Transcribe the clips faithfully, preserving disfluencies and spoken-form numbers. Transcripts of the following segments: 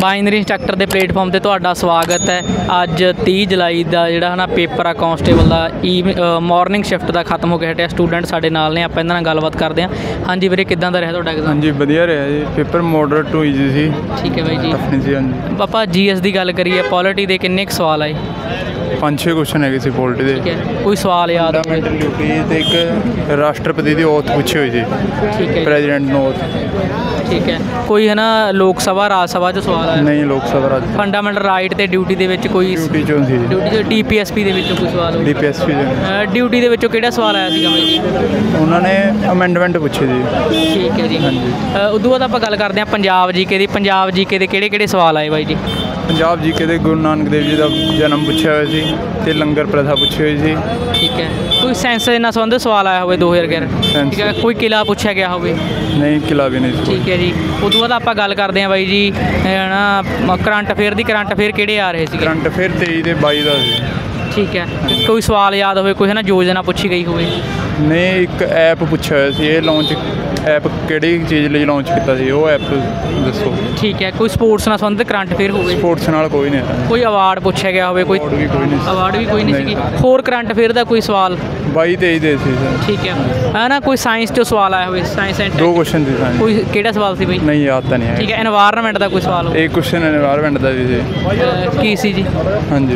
Binary instructor ਦੇ platform ਤੇ ਤੁਹਾਡਾ ਸਵਾਗਤ ਹੈ। ਅੱਜ ਤੀਹ ਜੁਲਾਈ ਦਾ ਜਿਹੜਾ ਹੈ ਨਾ ਪੇਪਰ ਆ ਕਾਂਸਟੇਬਲ ਦਾ ਈ ਮਾਰਨਿੰਗ ਸ਼ਿਫਟ ਦਾ ਖਤਮ ਹੋ ਕੇ ਹਟਿਆ। ਸਟੂਡੈਂਟ ਸਾਡੇ ਨਾਲ ਨੇ, ਆਪਾਂ ਇਹਨਾਂ ਨਾਲ ਗੱਲਬਾਤ ਕਰਦੇ ਹਾਂ। ਹਾਂਜੀ ਵੀਰੇ, ਕਿੱਦਾਂ ਦਾ ਰਿਹਾ ਤੁਹਾਡਾ ਐਗਜ਼ਾਮ? ਹਾਂਜੀ ਵਧੀਆ ਰਿਹਾ ਜੀ, ਪੇਪਰ ਮੋਡਰੇਟ ਟੂ ਈਜ਼ੀ ਸੀ। ਠੀਕ ਹੈ ਬਾਈ ਜੀ। ਜੀ ਹਾਂਜੀ। ਆਪਾਂ ਜੀ ਐਸ ਦੀ ਗੱਲ ਕਰੀਏ, ਪੋਲਿਟੀ ਦੇ ਕਿੰਨੇ ਕੁ ਸਵਾਲ ਆਏ? ਪੰਜ ਛੇ ਕੁਐਸਚਨ ਹੈਗੇ ਸੀ ਪੋਲਿਟੀ ਦੇ। ਠੀਕ ਹੈ, ਕੋਈ ਸਵਾਲ ਯਾਦ ਹੋਵੇ? ਡਿਊਟੀ ਤੇ ਇੱਕ ਰਾਸ਼ਟਰਪਤੀ ਦੀ ਓਥ ਪੁੱਛੀ ਹੋਈ ਸੀ। ਠੀਕ ਹੈ, ਪ੍ਰੈਜ਼ੀਡੈਂਟ ਨੂੰ ਓਥ। ਠੀਕ ਹੈ, ਕੋਈ ਹੈ ਨਾ ਲੋਕ ਸਭਾ ਰਾਜ ਸਭਾ 'ਚ ਸਵਾਲ ਆਇਆ? ਨਹੀਂ, ਲੋਕ ਸਭਾ ਰਾਜ ਫੰਡਾਮੈਂਟਲ ਰਾਈਟ ਤੇ ਡਿਊਟੀ ਦੇ ਵਿੱਚ ਕੋਈ? ਡਿਊਟੀ ਚੋਂ ਸੀ। Duty D P S P ਦੇ ਵਿੱਚੋਂ ਕੋਈ ਸਵਾਲ ਹੋਵੇ? ਡੀ ਪੀ ਐਸ ਪੀ ਦੇ ਡਿਊਟੀ ਦੇ ਵਿੱਚੋਂ ਕਿਹੜਾ ਸਵਾਲ ਆਇਆ ਸੀਗਾ ਬਾਈ ਜੀ? ਉਹਨਾਂ ਨੇ ਅਮੈਂਡਮੈਂਟ ਪੁੱਛੀ ਸੀ। ਠੀਕ ਹੈ ਜੀ। ਉਦੋਂ ਬਾਅਦ ਆਪਾਂ ਗੱਲ ਕਰਦੇ ਹਾਂ ਪੰਜਾਬ ਜੀਕੇ ਦੀ। ਪੰਜਾਬ ਜੀਕੇ ਦੇ ਕਿਹੜੇ ਕਿਹੜੇ ਸਵਾਲ ਆਏ ਬਾਈ ਜੀ? ਪੰਜਾਬ ਜੀਕੇ ਦੇ ਗੁਰੂ ਨਾਨਕ ਦੇਵ ਜੀ ਦਾ ਜਨਮ ਪੁੱਛਿਆ ਹੋਇਆ ਸੀ ਤੇ ਲੰਗਰ ਪ੍ਰਥਾ ਪੁੱਛੀ ਹੋਈ ਸੀ। ਠੀਕ ਹੈ, ਕੋਈ ਸੈਂਸਸ ਨਾਲ ਸੰਬੰਧਿਤ ਸਵਾਲ ਆਇਆ ਹੋਵੇ ਦੋ ਹਜ਼ਾਰ ਗਿਆਰਾਂ? ਠੀਕ ਹੈ, ਕੋਈ ਕਿਲਾ ਪੁੱਛਿਆ ਗਿਆ ਹੋਵੇ? ਨਹੀਂ, ਕਿਲਾ ਵੀ ਨਹੀਂ। ਠੀਕ ਹੈ ਜੀ। ਉਦੋਂ ਬਾਅਦ ਆਪਾਂ ਗੱਲ ਕਰਦੇ ਹਾਂ ਬਾਈ ਜੀ ਹੈ ਨਾ ਕਰੰਟ ਅਫੇਅਰ ਦੀ। ਕਰੰਟ ਅਫੇਅਰ ਕਿਹੜੇ ਆ ਰਹੇ ਸੀ? ਕਰੰਟ ਅਫੇਅਰ ਤੇਈ ਤੇ ਬਾਈ ਦਾ ਸੀ। ਠੀਕ ਹੈ, ਕੋਈ ਸਵਾਲ ਯਾਦ ਹੋਵੇ, ਕੋਈ ਹੈ ਨਾ ਯੋਜਨਾ ਪੁੱਛੀ ਗਈ ਹੋਵੇ? ਨਹੀਂ, ਇੱਕ ਐਪ ਪੁੱਛਿਆ ਹੋਇਆ ਸੀ। ਇਹ ਲਾਂਚ ਐਪ ਕਿਹੜੀ ਚੀਜ਼ ਲਈ ਲਾਂਚ ਕੀਤਾ ਸੀ, ਉਹ ਐਪ ਦੱਸੋ। ਠੀਕ ਹੈ, ਕੋਈ ਸਪੋਰਟਸ ਨਾਲ ਸੰਬੰਧਿਤ ਕਰੰਟ ਅਫੇਅਰ ਹੋਵੇ? ਸਪੋਰਟਸ ਨਾਲ ਕੋਈ ਨਹੀਂ ਹੈ। ਕੋਈ ਅਵਾਰਡ ਪੁੱਛਿਆ ਗਿਆ ਹੋਵੇ? ਕੋਈ ਅਵਾਰਡ ਵੀ ਕੋਈ ਨਹੀਂ। ਅਵਾਰਡ ਵੀ ਕੋਈ ਨਹੀਂ ਸੀਗੀ। ਹੋਰ ਕਰੰਟ ਅਫੇਅਰ ਦਾ ਕੋਈ ਸਵਾਲ? ਬਾਈ ਤੇਈ ਦੇ ਸੀ। ਠੀਕ ਹੈ, ਹੈ ਨਾ ਕੋਈ ਸਾਇੰਸ 'ਚੋਂ ਸਵਾਲ ਆਇਆ ਹੋਵੇ? ਸਾਇੰਸ ਐਂਡ ਦੋ ਕੁਐਸਚਨ ਸੀ ਸਾਇੰਸ। ਕੋਈ ਕਿਹੜਾ ਸਵਾਲ ਸੀ ਬਈ? ਨਹੀਂ, ਯਾਦ ਤਾਂ ਨਹੀਂ ਹੈ। ਠੀਕ ਹੈ, এনवायरमेंट ਦਾ ਕੋਈ ਸਵਾਲ ਹੋਵੇ? ਇੱਕ ਕੁਐਸਚਨ এনवायरमेंट ਦਾ ਵੀ ਸੀ। ਕੀ ਸੀ ਜੀ? ਹਾਂਜੀ,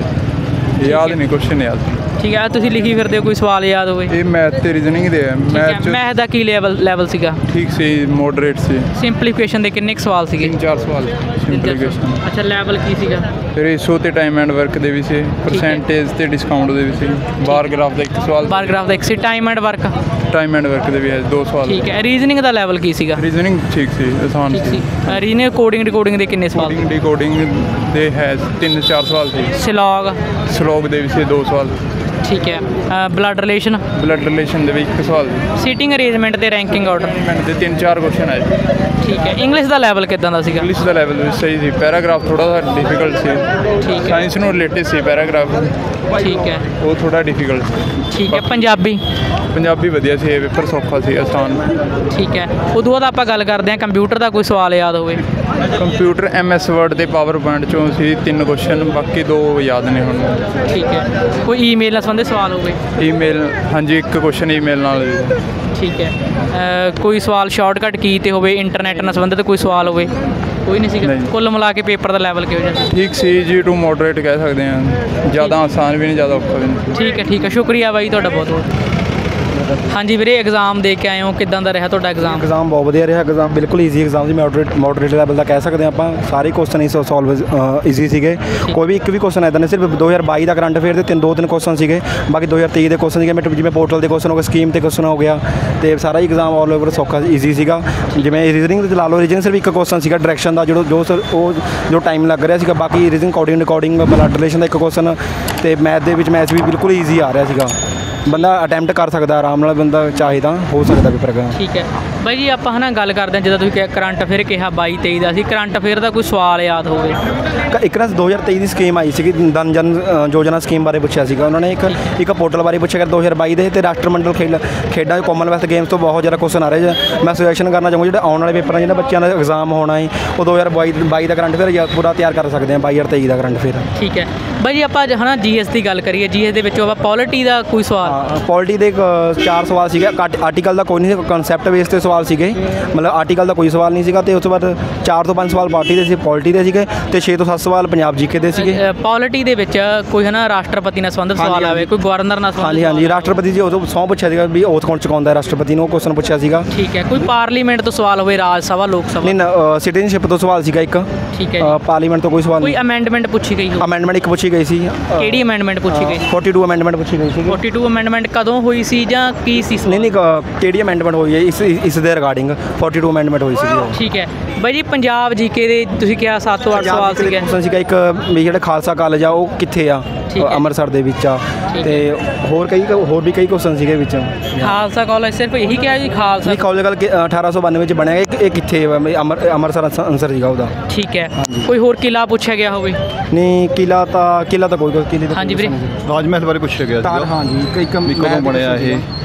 ਯਾਦ ਨਹੀਂ, ਕੁਐਸਚਨ ਯਾਦ। ਠੀਕ ਹੈ, ਤੁਸੀਂ ਲਿਖੀ ਫਿਰਦੇ ਹੋ, ਕੋਈ ਸਵਾਲ ਯਾਦ ਹੋਵੇ? ਇਹ ਮੈਥ ਤੇ ਰੀਜ਼ਨਿੰਗ ਦੇ ਹੈ। ਮੈਥ ਮੈਥ ਦਾ ਕੀ ਲੈਵਲ ਲੈਵਲ ਸੀਗਾ? ਠੀਕ ਸੀ, ਮੋਡਰੇਟ ਸੀ। ਸਿੰਪਲੀਫਿਕੇਸ਼ਨ ਦੇ ਕਿੰਨੇ ਕੁ ਸਵਾਲ ਸੀਗੇ? ਤਿੰਨ ਚਾਰ ਸਵਾਲ ਸਿੰਪਲੀਫਿਕੇਸ਼ਨ। ਅੱਛਾ, ਲੈਵਲ ਕੀ ਸੀਗਾ? ਰੇਸ਼ੋ ਤੇ ਟਾਈਮ ਐਂਡ ਵਰਕ ਦੇ ਵੀ ਸੀ। ਪਰਸੈਂਟੇਜ ਤੇ ਡਿਸਕਾਊਂਟ ਦੇ ਵੀ ਸੀ। ਬਾਰ ਗ੍ਰਾਫ ਦਾ ਇੱਕ ਸਵਾਲ। ਬਾਰ ਗ੍ਰਾਫ ਦਾ ਇੱਕ ਸੀ। Time and work? Time and work ਦੇ ਵੀ ਹੈ ਦੋ ਸਵਾਲ। ਠੀਕ ਹੈ, ਰੀਜ਼ਨਿੰਗ ਦਾ ਲੈਵਲ ਕੀ ਸੀਗਾ? ਰੀਜ਼ਨਿੰਗ ਠੀਕ ਸੀ, ਆਸਾਨ ਸੀ। ਰੀਜ਼ਨਿੰਗ ਕੋਡਿੰਗ ਡਿਕੋਡਿੰਗ ਦੇ ਕਿੰਨੇ ਸਵਾਲ? ਕੋਡਿੰਗ ਡਿਕੋਡਿੰਗ ਦੇ ਹੈ ਤਿੰਨ ਚਾਰ ਸਵਾਲ ਸੀ। ਸਲੌਗ? ਸਲੌਗ ਦੇ ਵੀ ਸੀ ਦੋ ਸਵਾਲ। ਠੀਕ ਹੈ, ਬਲੱਡ ਰਿਲੇਸ਼ਨ? ਬਲੱਡ ਰਿਲੇਸ਼ਨ ਦੇ ਵੀ ਇੱਕ ਸਵਾਲ ਸੀ। ਸੀਟਿੰਗ ਅਰੇਂਜਮੈਂਟ ਤੇ ਰੈਂਕਿੰਗ ਆਰਡਰ ਦੇ ਤਿੰਨ ਚਾਰ ਕੁਐਸਚਨ ਆਏ। ਠੀਕ ਹੈ, ਇੰਗਲਿਸ਼ ਦਾ ਲੈਵਲ ਕਿੱਦਾਂ ਦਾ ਸੀਗਾ? ਇੰਗਲਿਸ਼ ਦਾ ਲੈਵਲ ਵੀ ਸਹੀ ਸੀ। ਪੈਰਾਗ੍ਰਾਫ ਥੋੜਾ ਜਿਹਾ ਡਿਫਿਕਲਟ ਸੀ। ਠੀਕ ਹੈ, ਸਾਇੰਸ ਨੂੰ ਰਿਲੇਟਡ ਸੀ ਪੈਰਾਗ੍ਰਾਫ। ਠੀਕ ਹੈ, ਉਹ ਥੋੜਾ ਡਿਫਿਕਲਟ ਸੀ। ਠੀਕ ਹੈ, ਪੰਜਾਬੀ? ਪੰਜਾਬੀ ਵਧੀਆ ਸੀ, ਇਹ ਪੇਪਰ ਸੌਖਾ ਸੀ, ਆਸਾਨ। ਠੀਕ ਹੈ, ਉਦੋਂ ਬਾਅਦ ਆਪਾਂ ਗੱਲ ਕਰਦੇ ਹਾਂ ਕੰਪਿਊਟਰ ਦਾ। ਕੋਈ ਸਵਾਲ ਯਾਦ ਹੋਵੇ? ਕੰਪਿਊਟਰ ਐਮ ਐਸ ਵਰਡ ਤੇ ਪਾਵਰ ਪੁਆਇੰਟ ਚੋਂ ਸੀ ਤਿੰਨ ਕੁਐਸਚਨ, ਬਾਕੀ ਦੋ ਯਾਦ ਨੇ ਹੁਣ। ਠੀਕ ਹੈ, ਕੋਈ ਈਮੇਲ ਨਾਲ ਸੰਬੰਧਿਤ ਸਵਾਲ ਹੋਵੇ? ਈਮੇਲ, ਹਾਂਜੀ, ਇੱਕ ਕੁਐਸਚਨ ਈਮੇਲ ਨਾਲ। ਠੀਕ ਹੈ, ਕੋਈ ਸਵਾਲ ਸ਼ਾਰਟਕਟ ਕੀ ਤੇ ਹੋਵੇ? ਇੰਟਰਨੈਟ ਨਾਲ ਸੰਬੰਧਿਤ ਕੋਈ ਸਵਾਲ ਹੋਵੇ? ਕੋਈ ਨਹੀਂ ਸੀਗਾ। ਕੁੱਲ ਮਿਲਾ ਕੇ ਪੇਪਰ ਦਾ ਲੈਵਲ ਕਿਹੋ ਜਿਹਾ? ਠੀਕ ਸੀ, ਜੀ ਟੂ ਮੋਡਰੇਟ ਕਹਿ ਸਕਦੇ ਹਾਂ। ਜ਼ਿਆਦਾ ਆਸਾਨ ਵੀ ਨਹੀਂ, ਜ਼ਿਆਦਾ ਔਖਾ ਵੀ ਨਹੀਂ। ਠੀਕ ਹੈ, ਠੀਕ ਹੈ, ਸ਼ੁਕਰੀਆ ਬਾਈ ਤੁਹਾਡਾ ਬਹੁਤ ਬਹੁਤ। ਹਾਂਜੀ ਵੀਰੇ, ਐਗਜ਼ਾਮ ਦੇ ਕੇ ਆਏ ਹੋ, ਕਿੱਦਾਂ ਦਾ ਰਿਹਾ ਤੁਹਾਡਾ ਐਗਜ਼ਾਮ? ਐਗਜ਼ਾਮ ਬਹੁਤ ਵਧੀਆ ਰਿਹਾ। ਐਗਜ਼ਾਮ ਬਿਲਕੁਲ ਈਜ਼ੀ ਐਗਜ਼ਾਮ ਸੀ। ਮੋਡਰੇਟ ਮੋਡਰੇਟ ਲੈਵਲ ਦਾ ਕਹਿ ਸਕਦੇ ਹਾਂ ਆਪਾਂ। ਸਾਰੇ ਕੁਐਸਚਨ ਹੀ ਸੋਲਵ ਈਜ਼ੀ ਸੀਗੇ। ਕੋਈ ਵੀ ਇੱਕ ਵੀ ਕੁਐਸਚਨ ਇੱਦਾਂ ਨਹੀਂ। ਸਿਰਫ ਦੋ ਹਜ਼ਾਰ ਬਾਈ ਦਾ ਕਰੰਟ ਅਫੇਅਰ ਦੇ ਤਿੰਨ ਦੋ ਤਿੰਨ ਕੁਐਸਚਨ ਸੀਗੇ। ਬਾਕੀ ਦੋ ਹਜ਼ਾਰ ਤੇਈ ਦੇ ਕੁਐਸਚਨ ਸੀਗੇ। ਜਿਵੇਂ ਪੋਰਟਲ ਦੇ ਕੁਐਸਚਨ ਹੋ ਗਏ, ਸਕੀਮ ਤੇ ਕੁਐਸਚਨ ਹੋ ਗਿਆ, ਤੇ ਸਾਰਾ ਹੀ ਐਗਜ਼ਾਮ ਆਲ ਓਵਰ ਸੌਖਾ ਈਜ਼ੀ ਸੀਗਾ। ਜਿਵੇਂ ਰੀਜ਼ਨਿੰਗ ਦੇ ਲਾ ਲਓ, ਰੀਜ਼ਨਿੰਗ ਸਿਰਫ ਇੱਕ ਕੁਐਸਚਨ ਸੀਗਾ ਡਾਇਰੈਕਸ਼ਨ ਦਾ, ਜੋ ਜੋ ਸਰ ਉਹ ਜੋ ਟਾਈਮ ਲੱਗ ਰਿਹਾ ਸੀਗਾ। ਬਾਕੀ reasoning coding recording blood relation ਦਾ ਇੱਕ ਕੁਐਸਚਨ, ਤੇ ਮੈਥ ਦੇ ਵਿੱਚ ਮੈਥ ਵੀ ਬਿਲਕੁਲ ਈਜ਼ੀ ਆ ਰਿਹਾ ਸੀਗਾ। ਬੰਦਾ ਅਟੈਂਪਟ ਕਰ ਸਕਦਾ ਆਰਾਮ ਨਾਲ, ਬੰਦਾ ਚਾਹੇ ਤਾਂ ਹੋ ਸਕਦਾ ਪੇਪਰ ਦਾ। ਠੀਕ ਹੈ ਬਾਈ ਜੀ, ਆਪਾਂ ਹੈ ਨਾ ਗੱਲ ਕਰਦੇ ਹਾਂ, ਜਦੋਂ ਤੁਸੀਂ ਕਿਹਾ ਕਰੰਟ ਅਫੇਅਰ ਕਿਹਾ ਬਾਈ ਤੇਈ ਦਾ ਸੀ, ਕਰੰਟ ਅਫੇਅਰ ਦਾ ਕੋਈ ਸਵਾਲ ਯਾਦ ਹੋਵੇ? ਇੱਕ ਨਾ ਦੋ ਹਜ਼ਾਰ ਤੇਈ ਦੀ ਸਕੀਮ ਆਈ ਸੀਗੀ, ਧਨ ਜਨ ਯੋਜਨਾ ਸਕੀਮ ਬਾਰੇ ਪੁੱਛਿਆ ਸੀਗਾ ਉਹਨਾਂ ਨੇ। ਇੱਕ ਇੱਕ ਪੋਰਟਲ ਬਾਰੇ ਪੁੱਛਿਆ ਗਿਆ ਦੋ ਹਜ਼ਾਰ ਬਾਈ ਦੇ, ਅਤੇ ਰਾਸ਼ਟਰਮੰਡਲ ਖੇਡ ਖੇਡਾਂ ਕਾਮਨਵੈਲਥ ਗੇਮਸ ਤੋਂ ਬਹੁਤ ਜ਼ਿਆਦਾ ਕੁਐਸਚਨ ਆ ਰਹੇ। ਮੈਂ ਸੁਜੈਸ਼ਨ ਕਰਨਾ ਚਾਹੂੰਗਾ, ਜਿਹੜੇ ਆਉਣ ਵਾਲੇ ਪੇਪਰਾਂ ਜਿਹਨਾਂ ਬੱਚਿਆਂ ਦਾ ਐਗਜ਼ਾਮ ਹੋਣਾ ਹੈ, ਉਹ ਦੋ ਹਜ਼ਾਰ ਬਾਈ ਬਾਈ ਦਾ ਕਰੰਟ ਅਫੇਅਰ ਪੂਰਾ ਤਿਆਰ ਕਰ ਸਕਦੇ ਹਾਂ, ਬਾਈ ਹਜ਼ਾਰ ਤੇਈ ਦਾ ਕਰੰਟ ਅਫੇਅਰ। ਠੀਕ ਹੈ ਬਾਈ ਜੀ, ਆਪਾਂ ਹੈ ਨਾ ਜੀ ਐਸ ਦੀ ਗੱਲ ਕਰੀਏ, ਜੀ ਐਸ ਦੇ ਵਿੱਚੋਂ ਆਪਾਂ ਪੋਲਿਟੀ ਦਾ ਕੋਈ ਸਵਾਲ? ਪੋਲਿਟੀ ਦੇ ਚਾਰ ਸਵਾਲ ਸੀਗੇ। ਆਰਟੀਕਲ ਦਾ ਕੋਈ ਨਹੀਂ ਸੀ, ਕਨਸੈਪਟ ਬੇਸ 'ਤੇ ਸਵਾਲ ਸੀਗੇ। ਮਤਲਬ ਆਰਟੀਕਲ ਦਾ ਕੋਈ ਸਵਾਲ ਨਹੀਂ ਸੀਗਾ। ਅਤੇ ਉਸ ਤੋਂ ਬਾਅਦ ਚਾਰ ਤੋਂ ਪੰਜ ਸਵਾਲ ਪਾਰਟੀ ਦੇ ਸੀ, ਪੋਲਿਟੀ ਦੇ ਸੀਗੇ, ਅਤੇ ਛੇ ਤੋਂ ਸੱਤ ਸਵਾਲ ਪੰਜਾਬ ਜੀਕੇ ਦੇ ਸੀਗੇ। ਪੋਲਿਟੀ ਦੇ ਵਿੱਚ ਕੋਈ ਹੈ ਨਾ ਰਾਸ਼ਟਰਪਤੀ ਨਾਲ ਸੰਬੰਧਿਤ ਸਵਾਲ ਆਵੇ, ਕੋਈ ਗਵਰਨਰ ਨਾਲ? ਹਾਂਜੀ ਹਾਂਜੀ, ਰਾਸ਼ਟਰਪਤੀ ਜੀ ਉਦੋਂ ਸਹੁੰ ਪੁੱਛਿਆ ਸੀਗਾ ਵੀ ਓਥ ਕੌਣ ਚੁਕਾਉਂਦਾ ਰਾਸ਼ਟਰਪਤੀ ਨੂੰ, ਉਹ ਕੁਐਸਚਨ ਪੁੱਛਿਆ ਸੀਗਾ। ਠੀਕ ਹੈ, ਕੋਈ ਪਾਰਲੀਮੈਂਟ ਤੋਂ ਸਵਾਲ ਹੋਵੇ, ਰਾਜ ਸਭਾ ਲੋਕ ਸਭਾ? ਨਹੀਂ, ਸਿਟੀਜ਼ਨਸ਼ਿਪ ਤੋਂ ਸਵਾਲ ਸੀਗਾ ਇੱਕ। ਠੀਕ ਹੈ, ਪਾਰਲੀਮੈਂਟ ਤੋਂ ਕੋਈ ਸਵਾਲ ਨਹੀਂ। ਕੋਈ ਅਮੈਂਡਮੈਂਟ ਪੁੱਛੀ ਗਈ? ਅਮੈਂਡਮੈਂਟ ਇੱਕ ਪੁੱਛੀ ਗਈ ਸੀ। ਕਿਹੜੀ ਅਮੈਂਡਮੈਂਟ ਪੁੱਛੀ ਗਈ? ਫੋਰਟੀ ਟੂ ਅਮੈਂਡਮੈਂਟ ਪੁੱਛੀ ਗਈ ਸੀ। ਫੋਰਟੀ ਟੂ ਅਮੈਂਡਮੈਂਟ ਕਦੋਂ ਹੋਈ ਸੀ ਜਾਂ ਕੀ ਸੀ? ਨਹੀਂ ਨਹੀਂ, ਕਿਹੜੀ ਅਮੈਂਡਮੈਂਟ ਹੋਈ ਹੈ ਇਸ ਇਸ ਦੇ ਰਿਗਾਰਡਿੰਗ ਫੋਰਟੀ ਟੂ ਅਮੈਂਡਮੈਂਟ ਹੋਈ ਸੀ। ਠੀਕ ਹੈ ਬਾਈ ਜੀ, ਪੰਜਾਬ ਜੀਕੇ ਦੇ ਤੁਸੀਂ ਕਿਹਾ ਸੱਤ ਤੋਂ ਅੱਠ ਸਵਾਲ ਸੀਗੇ। ਕੁਐਸਚਨ ਸੀਗਾ ਇੱਕ ਵੀ ਜਿਹੜਾ ਖਾਲਸਾ ਕਾਲਜ ਆ ਉਹ ਕਿੱਥੇ ਆ, ਅੰਮ੍ਰਿਤਸਰ ਦੇ ਵਿੱਚ ਆ, ਤੇ ਹੋਰ ਕਈ ਹੋਰ ਵੀ ਕਈ ਕੁਐਸਚਨ ਸੀਗੇ ਵਿੱਚ। ਖਾਲਸਾ ਕਾਲਜ ਸਿਰਫ ਇਹੀ ਕਿਹਾ ਜੀ? ਖਾਲਸਾ ਕਾਲਜ ਗੱਲ ਅਠਾਰਾਂ ਸੌ ਬਾਨਵੇਂ 'ਚ ਬਣਿਆ, ਇਹ ਕਿੱਥੇ ਅੰਮ੍ਰਿਤਸਰ ਅੰਸਰ ਸੀਗਾ ਉਹਦਾ। ਠੀਕ ਹੈ, ਕੋਈ ਹੋਰ ਕਿਲਾ ਪੁੱਛਿਆ ਗਿਆ ਹੋਵੇ? ਨਹੀਂ, ਕਿਲਾ ਤਾਂ ਕਿਲਾ ਤਾਂ ਕੋਈ ਕਿਲੇ ਦਾ। ਹਾਂਜੀ ਵੀਰੇ, ਰਾਜ ਮਹਿਲ ਬਾਰੇ ਪੁੱਛਿਆ ਗਿਆ ਸੀ। ਹਾਂਜੀ, ਇੱਕ ਕਦੋਂ ਬਣਿਆ ਇਹ?